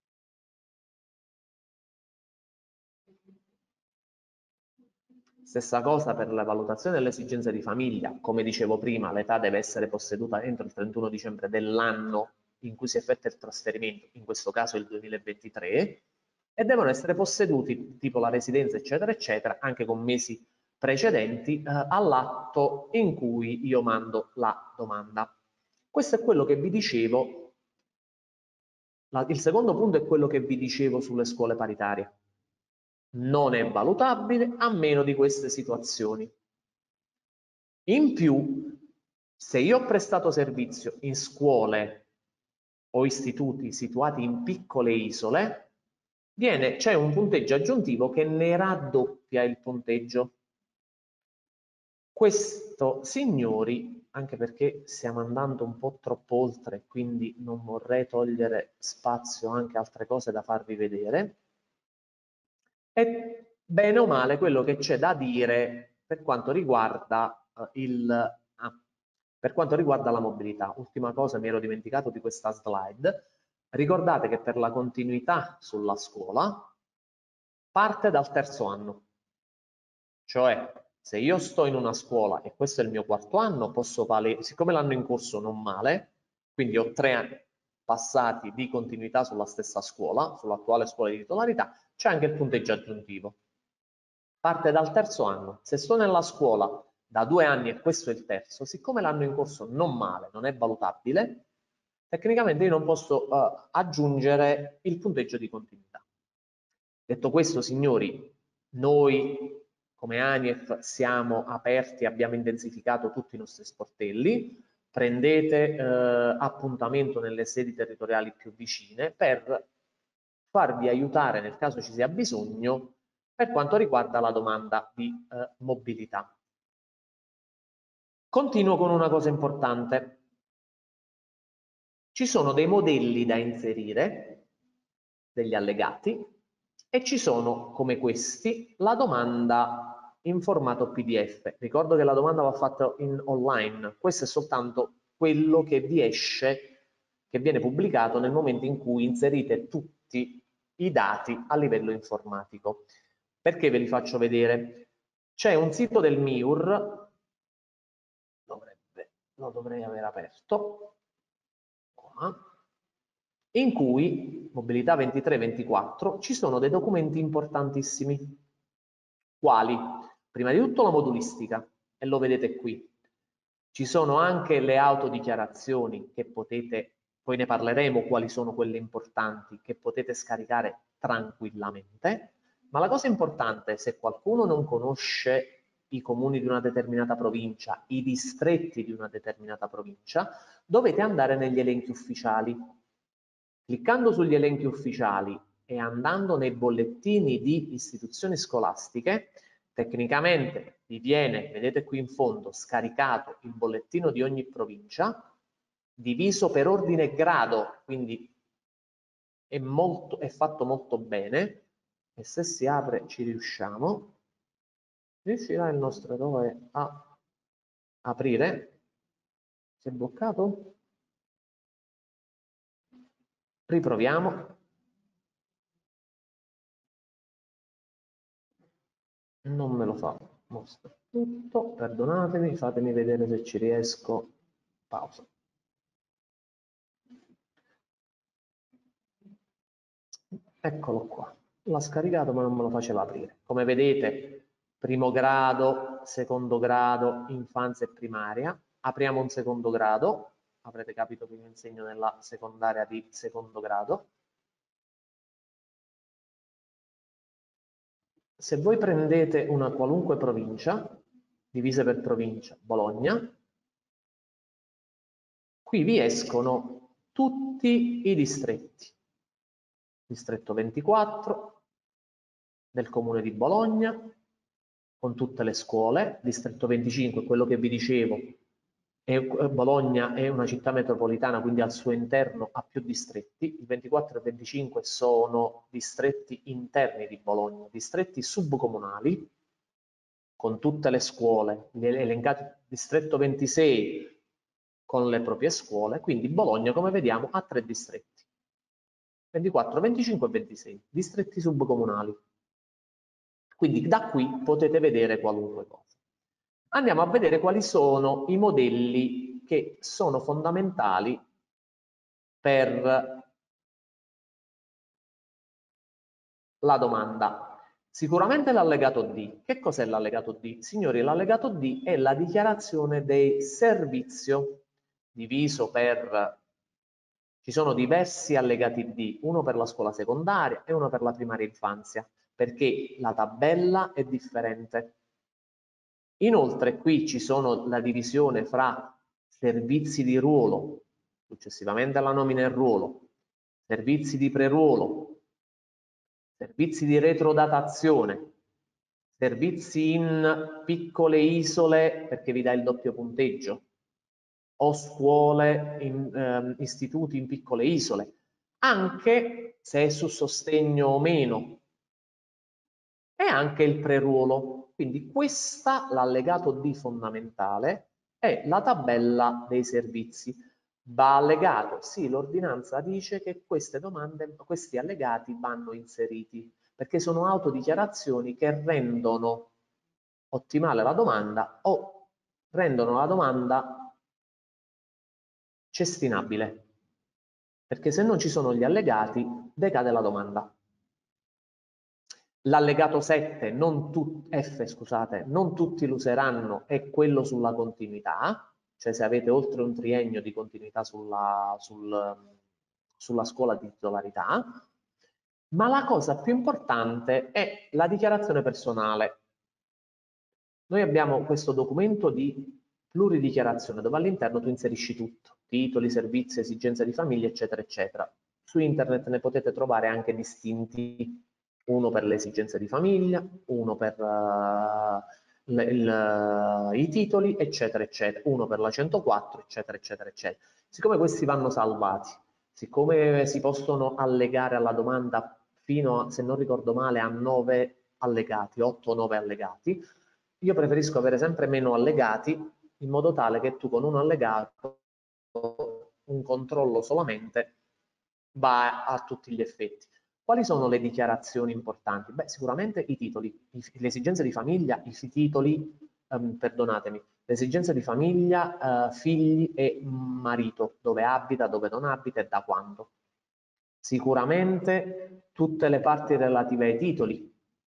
Stessa cosa per la valutazione delle esigenze di famiglia, come dicevo prima, l'età deve essere posseduta entro il trentuno dicembre dell'anno in cui si effettua il trasferimento, in questo caso il duemilaventitré, e devono essere posseduti, tipo la residenza, eccetera, eccetera, anche con mesi precedenti eh, all'atto in cui io mando la domanda. Questo è quello che vi dicevo. La, il secondo punto è quello che vi dicevo sulle scuole paritarie. Non è valutabile a meno di queste situazioni. In più, se io ho prestato servizio in scuole o istituti situati in piccole isole, c'è un punteggio aggiuntivo che ne raddoppia il punteggio. Questo, signori, anche perché stiamo andando un po' troppo oltre, quindi non vorrei togliere spazio anche a altre cose da farvi vedere, è bene o male quello che c'è da dire per quanto riguarda uh, il ah, per quanto riguarda la mobilità. Ultima cosa, mi ero dimenticato di questa slide. Ricordate che per la continuità sulla scuola parte dal terzo anno. Cioè, se io sto in una scuola e questo è il mio quarto anno, posso valere, siccome l'anno in corso non male, quindi ho tre anni passati di continuità sulla stessa scuola, sull'attuale scuola di titolarità, c'è anche il punteggio aggiuntivo. Parte dal terzo anno. Se sto nella scuola da due anni e questo è il terzo, siccome l'anno in corso non male, non è valutabile, tecnicamente io non posso uh, aggiungere il punteggio di continuità. Detto questo, signori, noi come ANIEF siamo aperti, abbiamo intensificato tutti i nostri sportelli, prendete eh, appuntamento nelle sedi territoriali più vicine per farvi aiutare nel caso ci sia bisogno per quanto riguarda la domanda di eh, mobilità. Continuo con una cosa importante. Ci sono dei modelli da inserire, degli allegati, e ci sono, come questi, la domanda in formato P D F. Ricordo che la domanda va fatta in online. Questo è soltanto quello che vi esce, che viene pubblicato nel momento in cui inserite tutti i dati a livello informatico. Perché ve li faccio vedere? C'è un sito del M I U R, dovrebbe, lo dovrei aver aperto, qua, in cui, mobilità ventitré ventiquattro, ci sono dei documenti importantissimi. Quali? Prima di tutto la modulistica, e lo vedete qui. Ci sono anche le autodichiarazioni che potete, poi ne parleremo quali sono quelle importanti, che potete scaricare tranquillamente, ma la cosa importante, se qualcuno non conosce i comuni di una determinata provincia, i distretti di una determinata provincia, dovete andare negli elenchi ufficiali. Cliccando sugli elenchi ufficiali e andando nei bollettini di istituzioni scolastiche, tecnicamente vi viene, vedete qui in fondo, scaricato il bollettino di ogni provincia, diviso per ordine e grado, quindi è, molto, è fatto molto bene, e se si apre ci riusciamo. Riuscirà il nostro eroe a aprire? Si è bloccato? Riproviamo. Non me lo fa. Mostra tutto. Perdonatemi, fatemi vedere se ci riesco. Pausa. Eccolo qua. L'ha scaricato ma non me lo faceva aprire. Come vedete, primo grado, secondo grado, infanzia e primaria. Apriamo un secondo grado. Avrete capito che vi insegno nella secondaria di secondo grado. Se voi prendete una qualunque provincia, divise per provincia, Bologna, qui vi escono tutti i distretti. Distretto ventiquattro del comune di Bologna, con tutte le scuole. Distretto venticinque, quello che vi dicevo, è, Bologna è una città metropolitana, quindi al suo interno ha più distretti. Il ventiquattro e il venticinque sono distretti interni di Bologna, distretti subcomunali, con tutte le scuole, elencati. Distretto ventisei con le proprie scuole, quindi Bologna, come vediamo, ha tre distretti. ventiquattro, venticinque e ventisei, distretti subcomunali. Quindi da qui potete vedere qualunque cosa. Andiamo a vedere quali sono i modelli che sono fondamentali per la domanda. Sicuramente l'allegato D. Che cos'è l'allegato D? Signori, l'allegato D è la dichiarazione dei servizio diviso per... Ci sono diversi allegati D, uno per la scuola secondaria e uno per la primaria infanzia, perché la tabella è differente. Inoltre qui ci sono la divisione fra servizi di ruolo, successivamente alla nomina in ruolo, servizi di preruolo, servizi di retrodatazione, servizi in piccole isole perché vi dà il doppio punteggio, o scuole, in, eh, istituti in piccole isole, anche se è su sostegno o meno, e anche il preruolo. Quindi questa, l'allegato D fondamentale, è la tabella dei servizi. Va allegato, sì, l'ordinanza dice che queste domande, questi allegati vanno inseriti, perché sono autodichiarazioni che rendono ottimale la domanda o rendono la domanda cestinabile, perché se non ci sono gli allegati decade la domanda. L'allegato sette, non tu, F, scusate, non tutti lo useranno, è quello sulla continuità, cioè se avete oltre un triennio di continuità sulla, sul, sulla scuola di titolarità, ma la cosa più importante è la dichiarazione personale. Noi abbiamo questo documento di pluridichiarazione dove all'interno tu inserisci tutto, titoli, servizi, esigenze di famiglia, eccetera, eccetera. Su internet ne potete trovare anche distinti, uno per le esigenze di famiglia, uno per uh, il, il, i titoli, eccetera, eccetera, uno per la centoquattro, eccetera, eccetera, eccetera. Siccome questi vanno salvati, siccome si possono allegare alla domanda fino a, se non ricordo male, a nove allegati, otto o nove allegati, io preferisco avere sempre meno allegati in modo tale che tu con un allegato, un controllo solamente, va a tutti gli effetti. Quali sono le dichiarazioni importanti? Beh, sicuramente i titoli, i, le esigenze di famiglia, i titoli, ehm, perdonatemi, le esigenze di famiglia, eh, figli e marito, dove abita, dove non abita e da quando. Sicuramente tutte le parti relative ai titoli,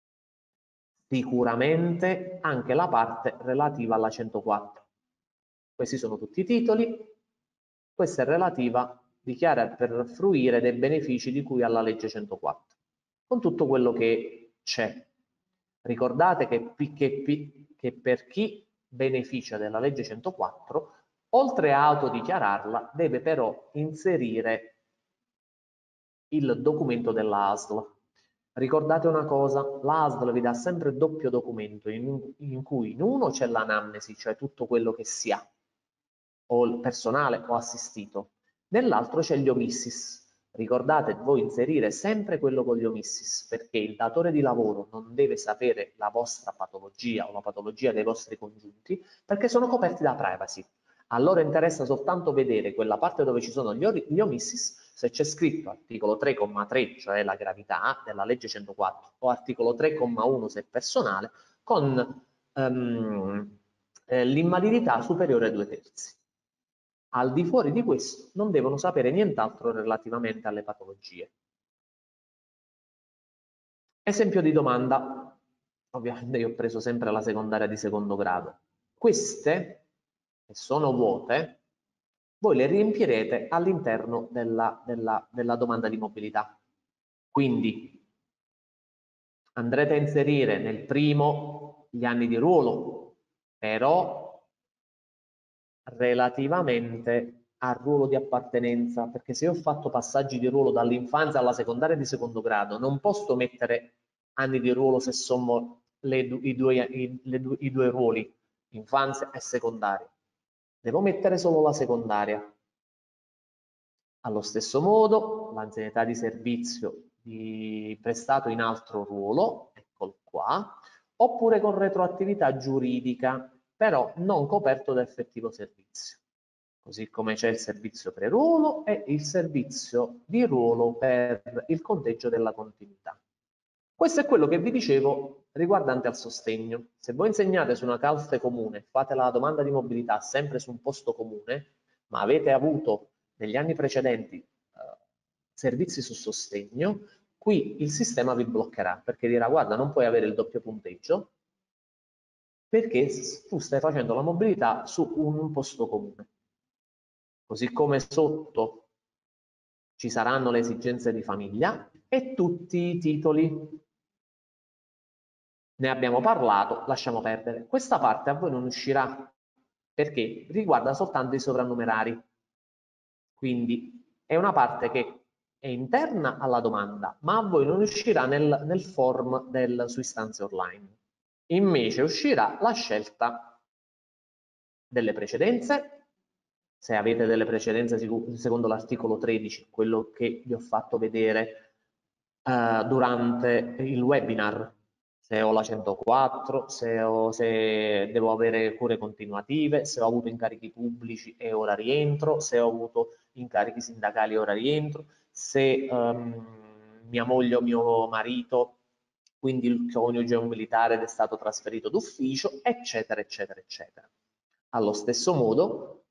sicuramente anche la parte relativa alla centoquattro. Questi sono tutti i titoli, questa è relativa, dichiara per fruire dei benefici di cui alla legge centoquattro, con tutto quello che c'è. Ricordate che, che, che per chi beneficia della legge centoquattro, oltre a autodichiararla, deve però inserire il documento dell'A S L. Ricordate una cosa, l'A S L vi dà sempre il doppio documento in, in cui in uno c'è l'anamnesi, cioè tutto quello che si ha, o il personale o assistito, nell'altro c'è gli omissis, Ricordate voi inserire sempre quello con gli omissis, perché il datore di lavoro non deve sapere la vostra patologia o la patologia dei vostri congiunti, perché sono coperti da privacy. A loro interessa soltanto vedere quella parte dove ci sono gli, gli omissis, se c'è scritto articolo tre comma tre, cioè la gravità della legge centoquattro, o articolo tre comma uno se personale, con um, eh, l'invalidità superiore ai due terzi. Al di fuori di questo non devono sapere nient'altro relativamente alle patologie. Esempio di domanda, ovviamente io ho preso sempre la secondaria di secondo grado. Queste, che sono vuote, voi le riempirete all'interno della, della, della domanda di mobilità. Quindi andrete a inserire nel primo gli anni di ruolo, però relativamente al ruolo di appartenenza, perché se io ho fatto passaggi di ruolo dall'infanzia alla secondaria di secondo grado, non posso mettere anni di ruolo se sommo le, i, due, i, le, i due ruoli, infanzia e secondaria. Devo mettere solo la secondaria. Allo stesso modo, l'anzianità di servizio di prestato in altro ruolo, eccolo qua, oppure con retroattività giuridica, però non coperto da effettivo servizio. Così come c'è il servizio pre-ruolo e il servizio di ruolo per il conteggio della continuità. Questo è quello che vi dicevo riguardante al sostegno. Se voi insegnate su una classe comune, fate la domanda di mobilità sempre su un posto comune, ma avete avuto negli anni precedenti eh, servizi su sostegno, qui il sistema vi bloccherà perché dirà guarda non puoi avere il doppio punteggio perché tu stai facendo la mobilità su un posto comune. Così come sotto ci saranno le esigenze di famiglia e tutti i titoli. Ne abbiamo parlato, lasciamo perdere. Questa parte a voi non uscirà perché riguarda soltanto i sovrannumerari. Quindi è una parte che è interna alla domanda, ma a voi non uscirà nel, nel form del, su istanze online. Invece uscirà la scelta delle precedenze, se avete delle precedenze secondo l'articolo tredici, quello che vi ho fatto vedere eh, durante il webinar, se ho la centoquattro, se, ho, se devo avere cure continuative, se ho avuto incarichi pubblici e ora rientro, se ho avuto incarichi sindacali e ora rientro, se um, mia moglie o mio marito, quindi il coniuge è un militare ed è stato trasferito d'ufficio, eccetera, eccetera, eccetera. Allo stesso modo,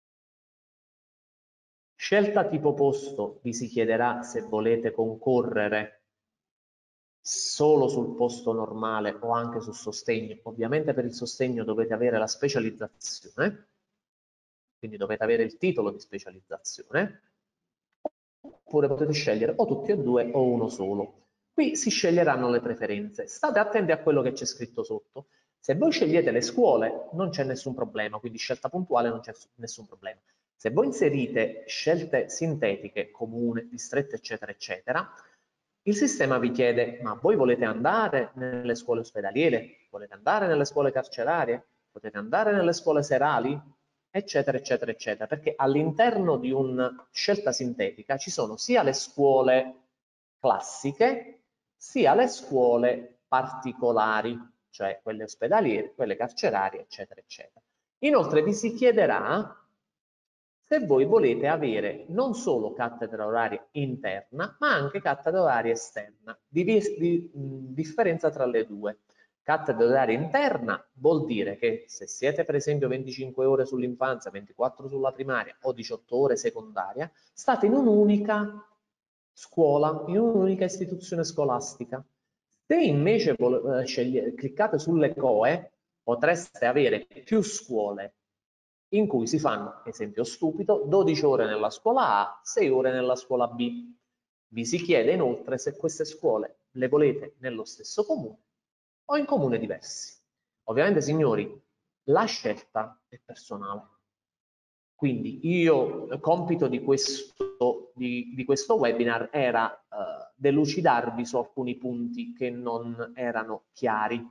scelta tipo posto vi si chiederà se volete concorrere solo sul posto normale o anche sul sostegno. Ovviamente per il sostegno dovete avere la specializzazione, quindi dovete avere il titolo di specializzazione, oppure potete scegliere o tutti e due o uno solo. Qui si sceglieranno le preferenze. State attenti a quello che c'è scritto sotto. Se voi scegliete le scuole non c'è nessun problema, quindi scelta puntuale non c'è nessun problema. Se voi inserite scelte sintetiche, comune, distrette, eccetera, eccetera, il sistema vi chiede, ma voi volete andare nelle scuole ospedaliere? Volete andare nelle scuole carcerarie? Potete andare nelle scuole serali? Eccetera, eccetera, eccetera, perché all'interno di una scelta sintetica ci sono sia le scuole classiche, sia le scuole particolari, cioè quelle ospedaliere, quelle carcerarie, eccetera, eccetera. Inoltre vi si chiederà se voi volete avere non solo cattedra oraria interna, ma anche cattedra oraria esterna. Di, di, mh, differenza tra le due. Cattedra oraria interna vuol dire che se siete per esempio venticinque ore sull'infanzia, ventiquattro sulla primaria o diciotto ore secondaria, state in un'unica scuola, in un'unica istituzione scolastica. Se invece eh, scegliete, cliccate sulle C O E, potreste avere più scuole in cui si fanno, esempio stupido, dodici ore nella scuola A, sei ore nella scuola B. Vi si chiede inoltre se queste scuole le volete nello stesso comune o in comuni diversi. Ovviamente, signori, la scelta è personale. Quindi io, compito di questo, di, di questo webinar era eh, delucidarvi su alcuni punti che non erano chiari.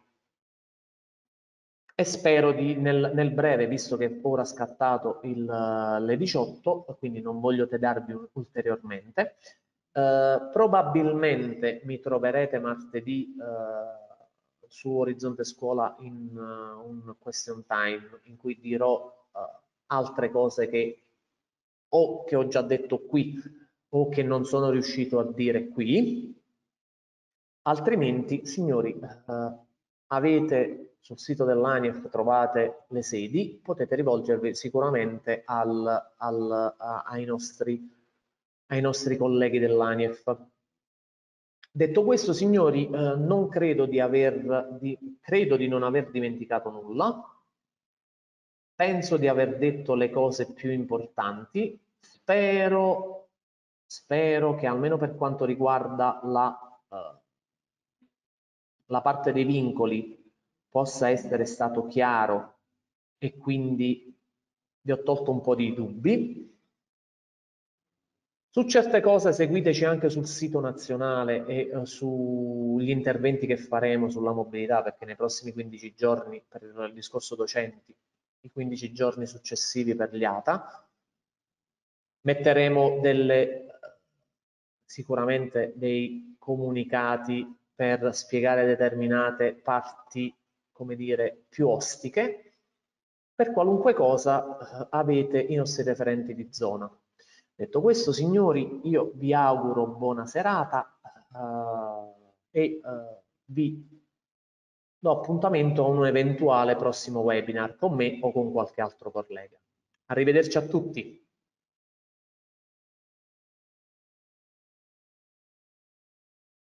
E spero di nel, nel breve, visto che è ora scattato il, le diciotto, quindi non voglio tedarvi ulteriormente, Eh, probabilmente mi troverete martedì eh, su Orizzonte Scuola in uh, un question time in cui dirò uh, altre cose che o che ho già detto qui o che non sono riuscito a dire qui. Altrimenti, signori, eh, avete sul sito dell'ANIEF trovate le sedi, potete rivolgervi sicuramente al, al, a, ai, nostri, ai nostri colleghi dell'ANIEF. Detto questo, signori, eh, non credo di aver, di, credo di non aver dimenticato nulla. Penso di aver detto le cose più importanti. Spero, spero che almeno per quanto riguarda la, eh, la parte dei vincoli possa essere stato chiaro e quindi vi ho tolto un po' di dubbi. Su certe cose seguiteci anche sul sito nazionale e eh, sugli interventi che faremo sulla mobilità, perché nei prossimi quindici giorni, per il discorso docenti, i quindici giorni successivi per gli A T A, metteremo delle, sicuramente dei comunicati per spiegare determinate parti, come dire, più ostiche. Per qualunque cosa eh, avete i nostri referenti di zona. Detto questo, signori, io vi auguro buona serata eh, e eh, vi do appuntamento a un eventuale prossimo webinar con me o con qualche altro collega. Arrivederci a tutti.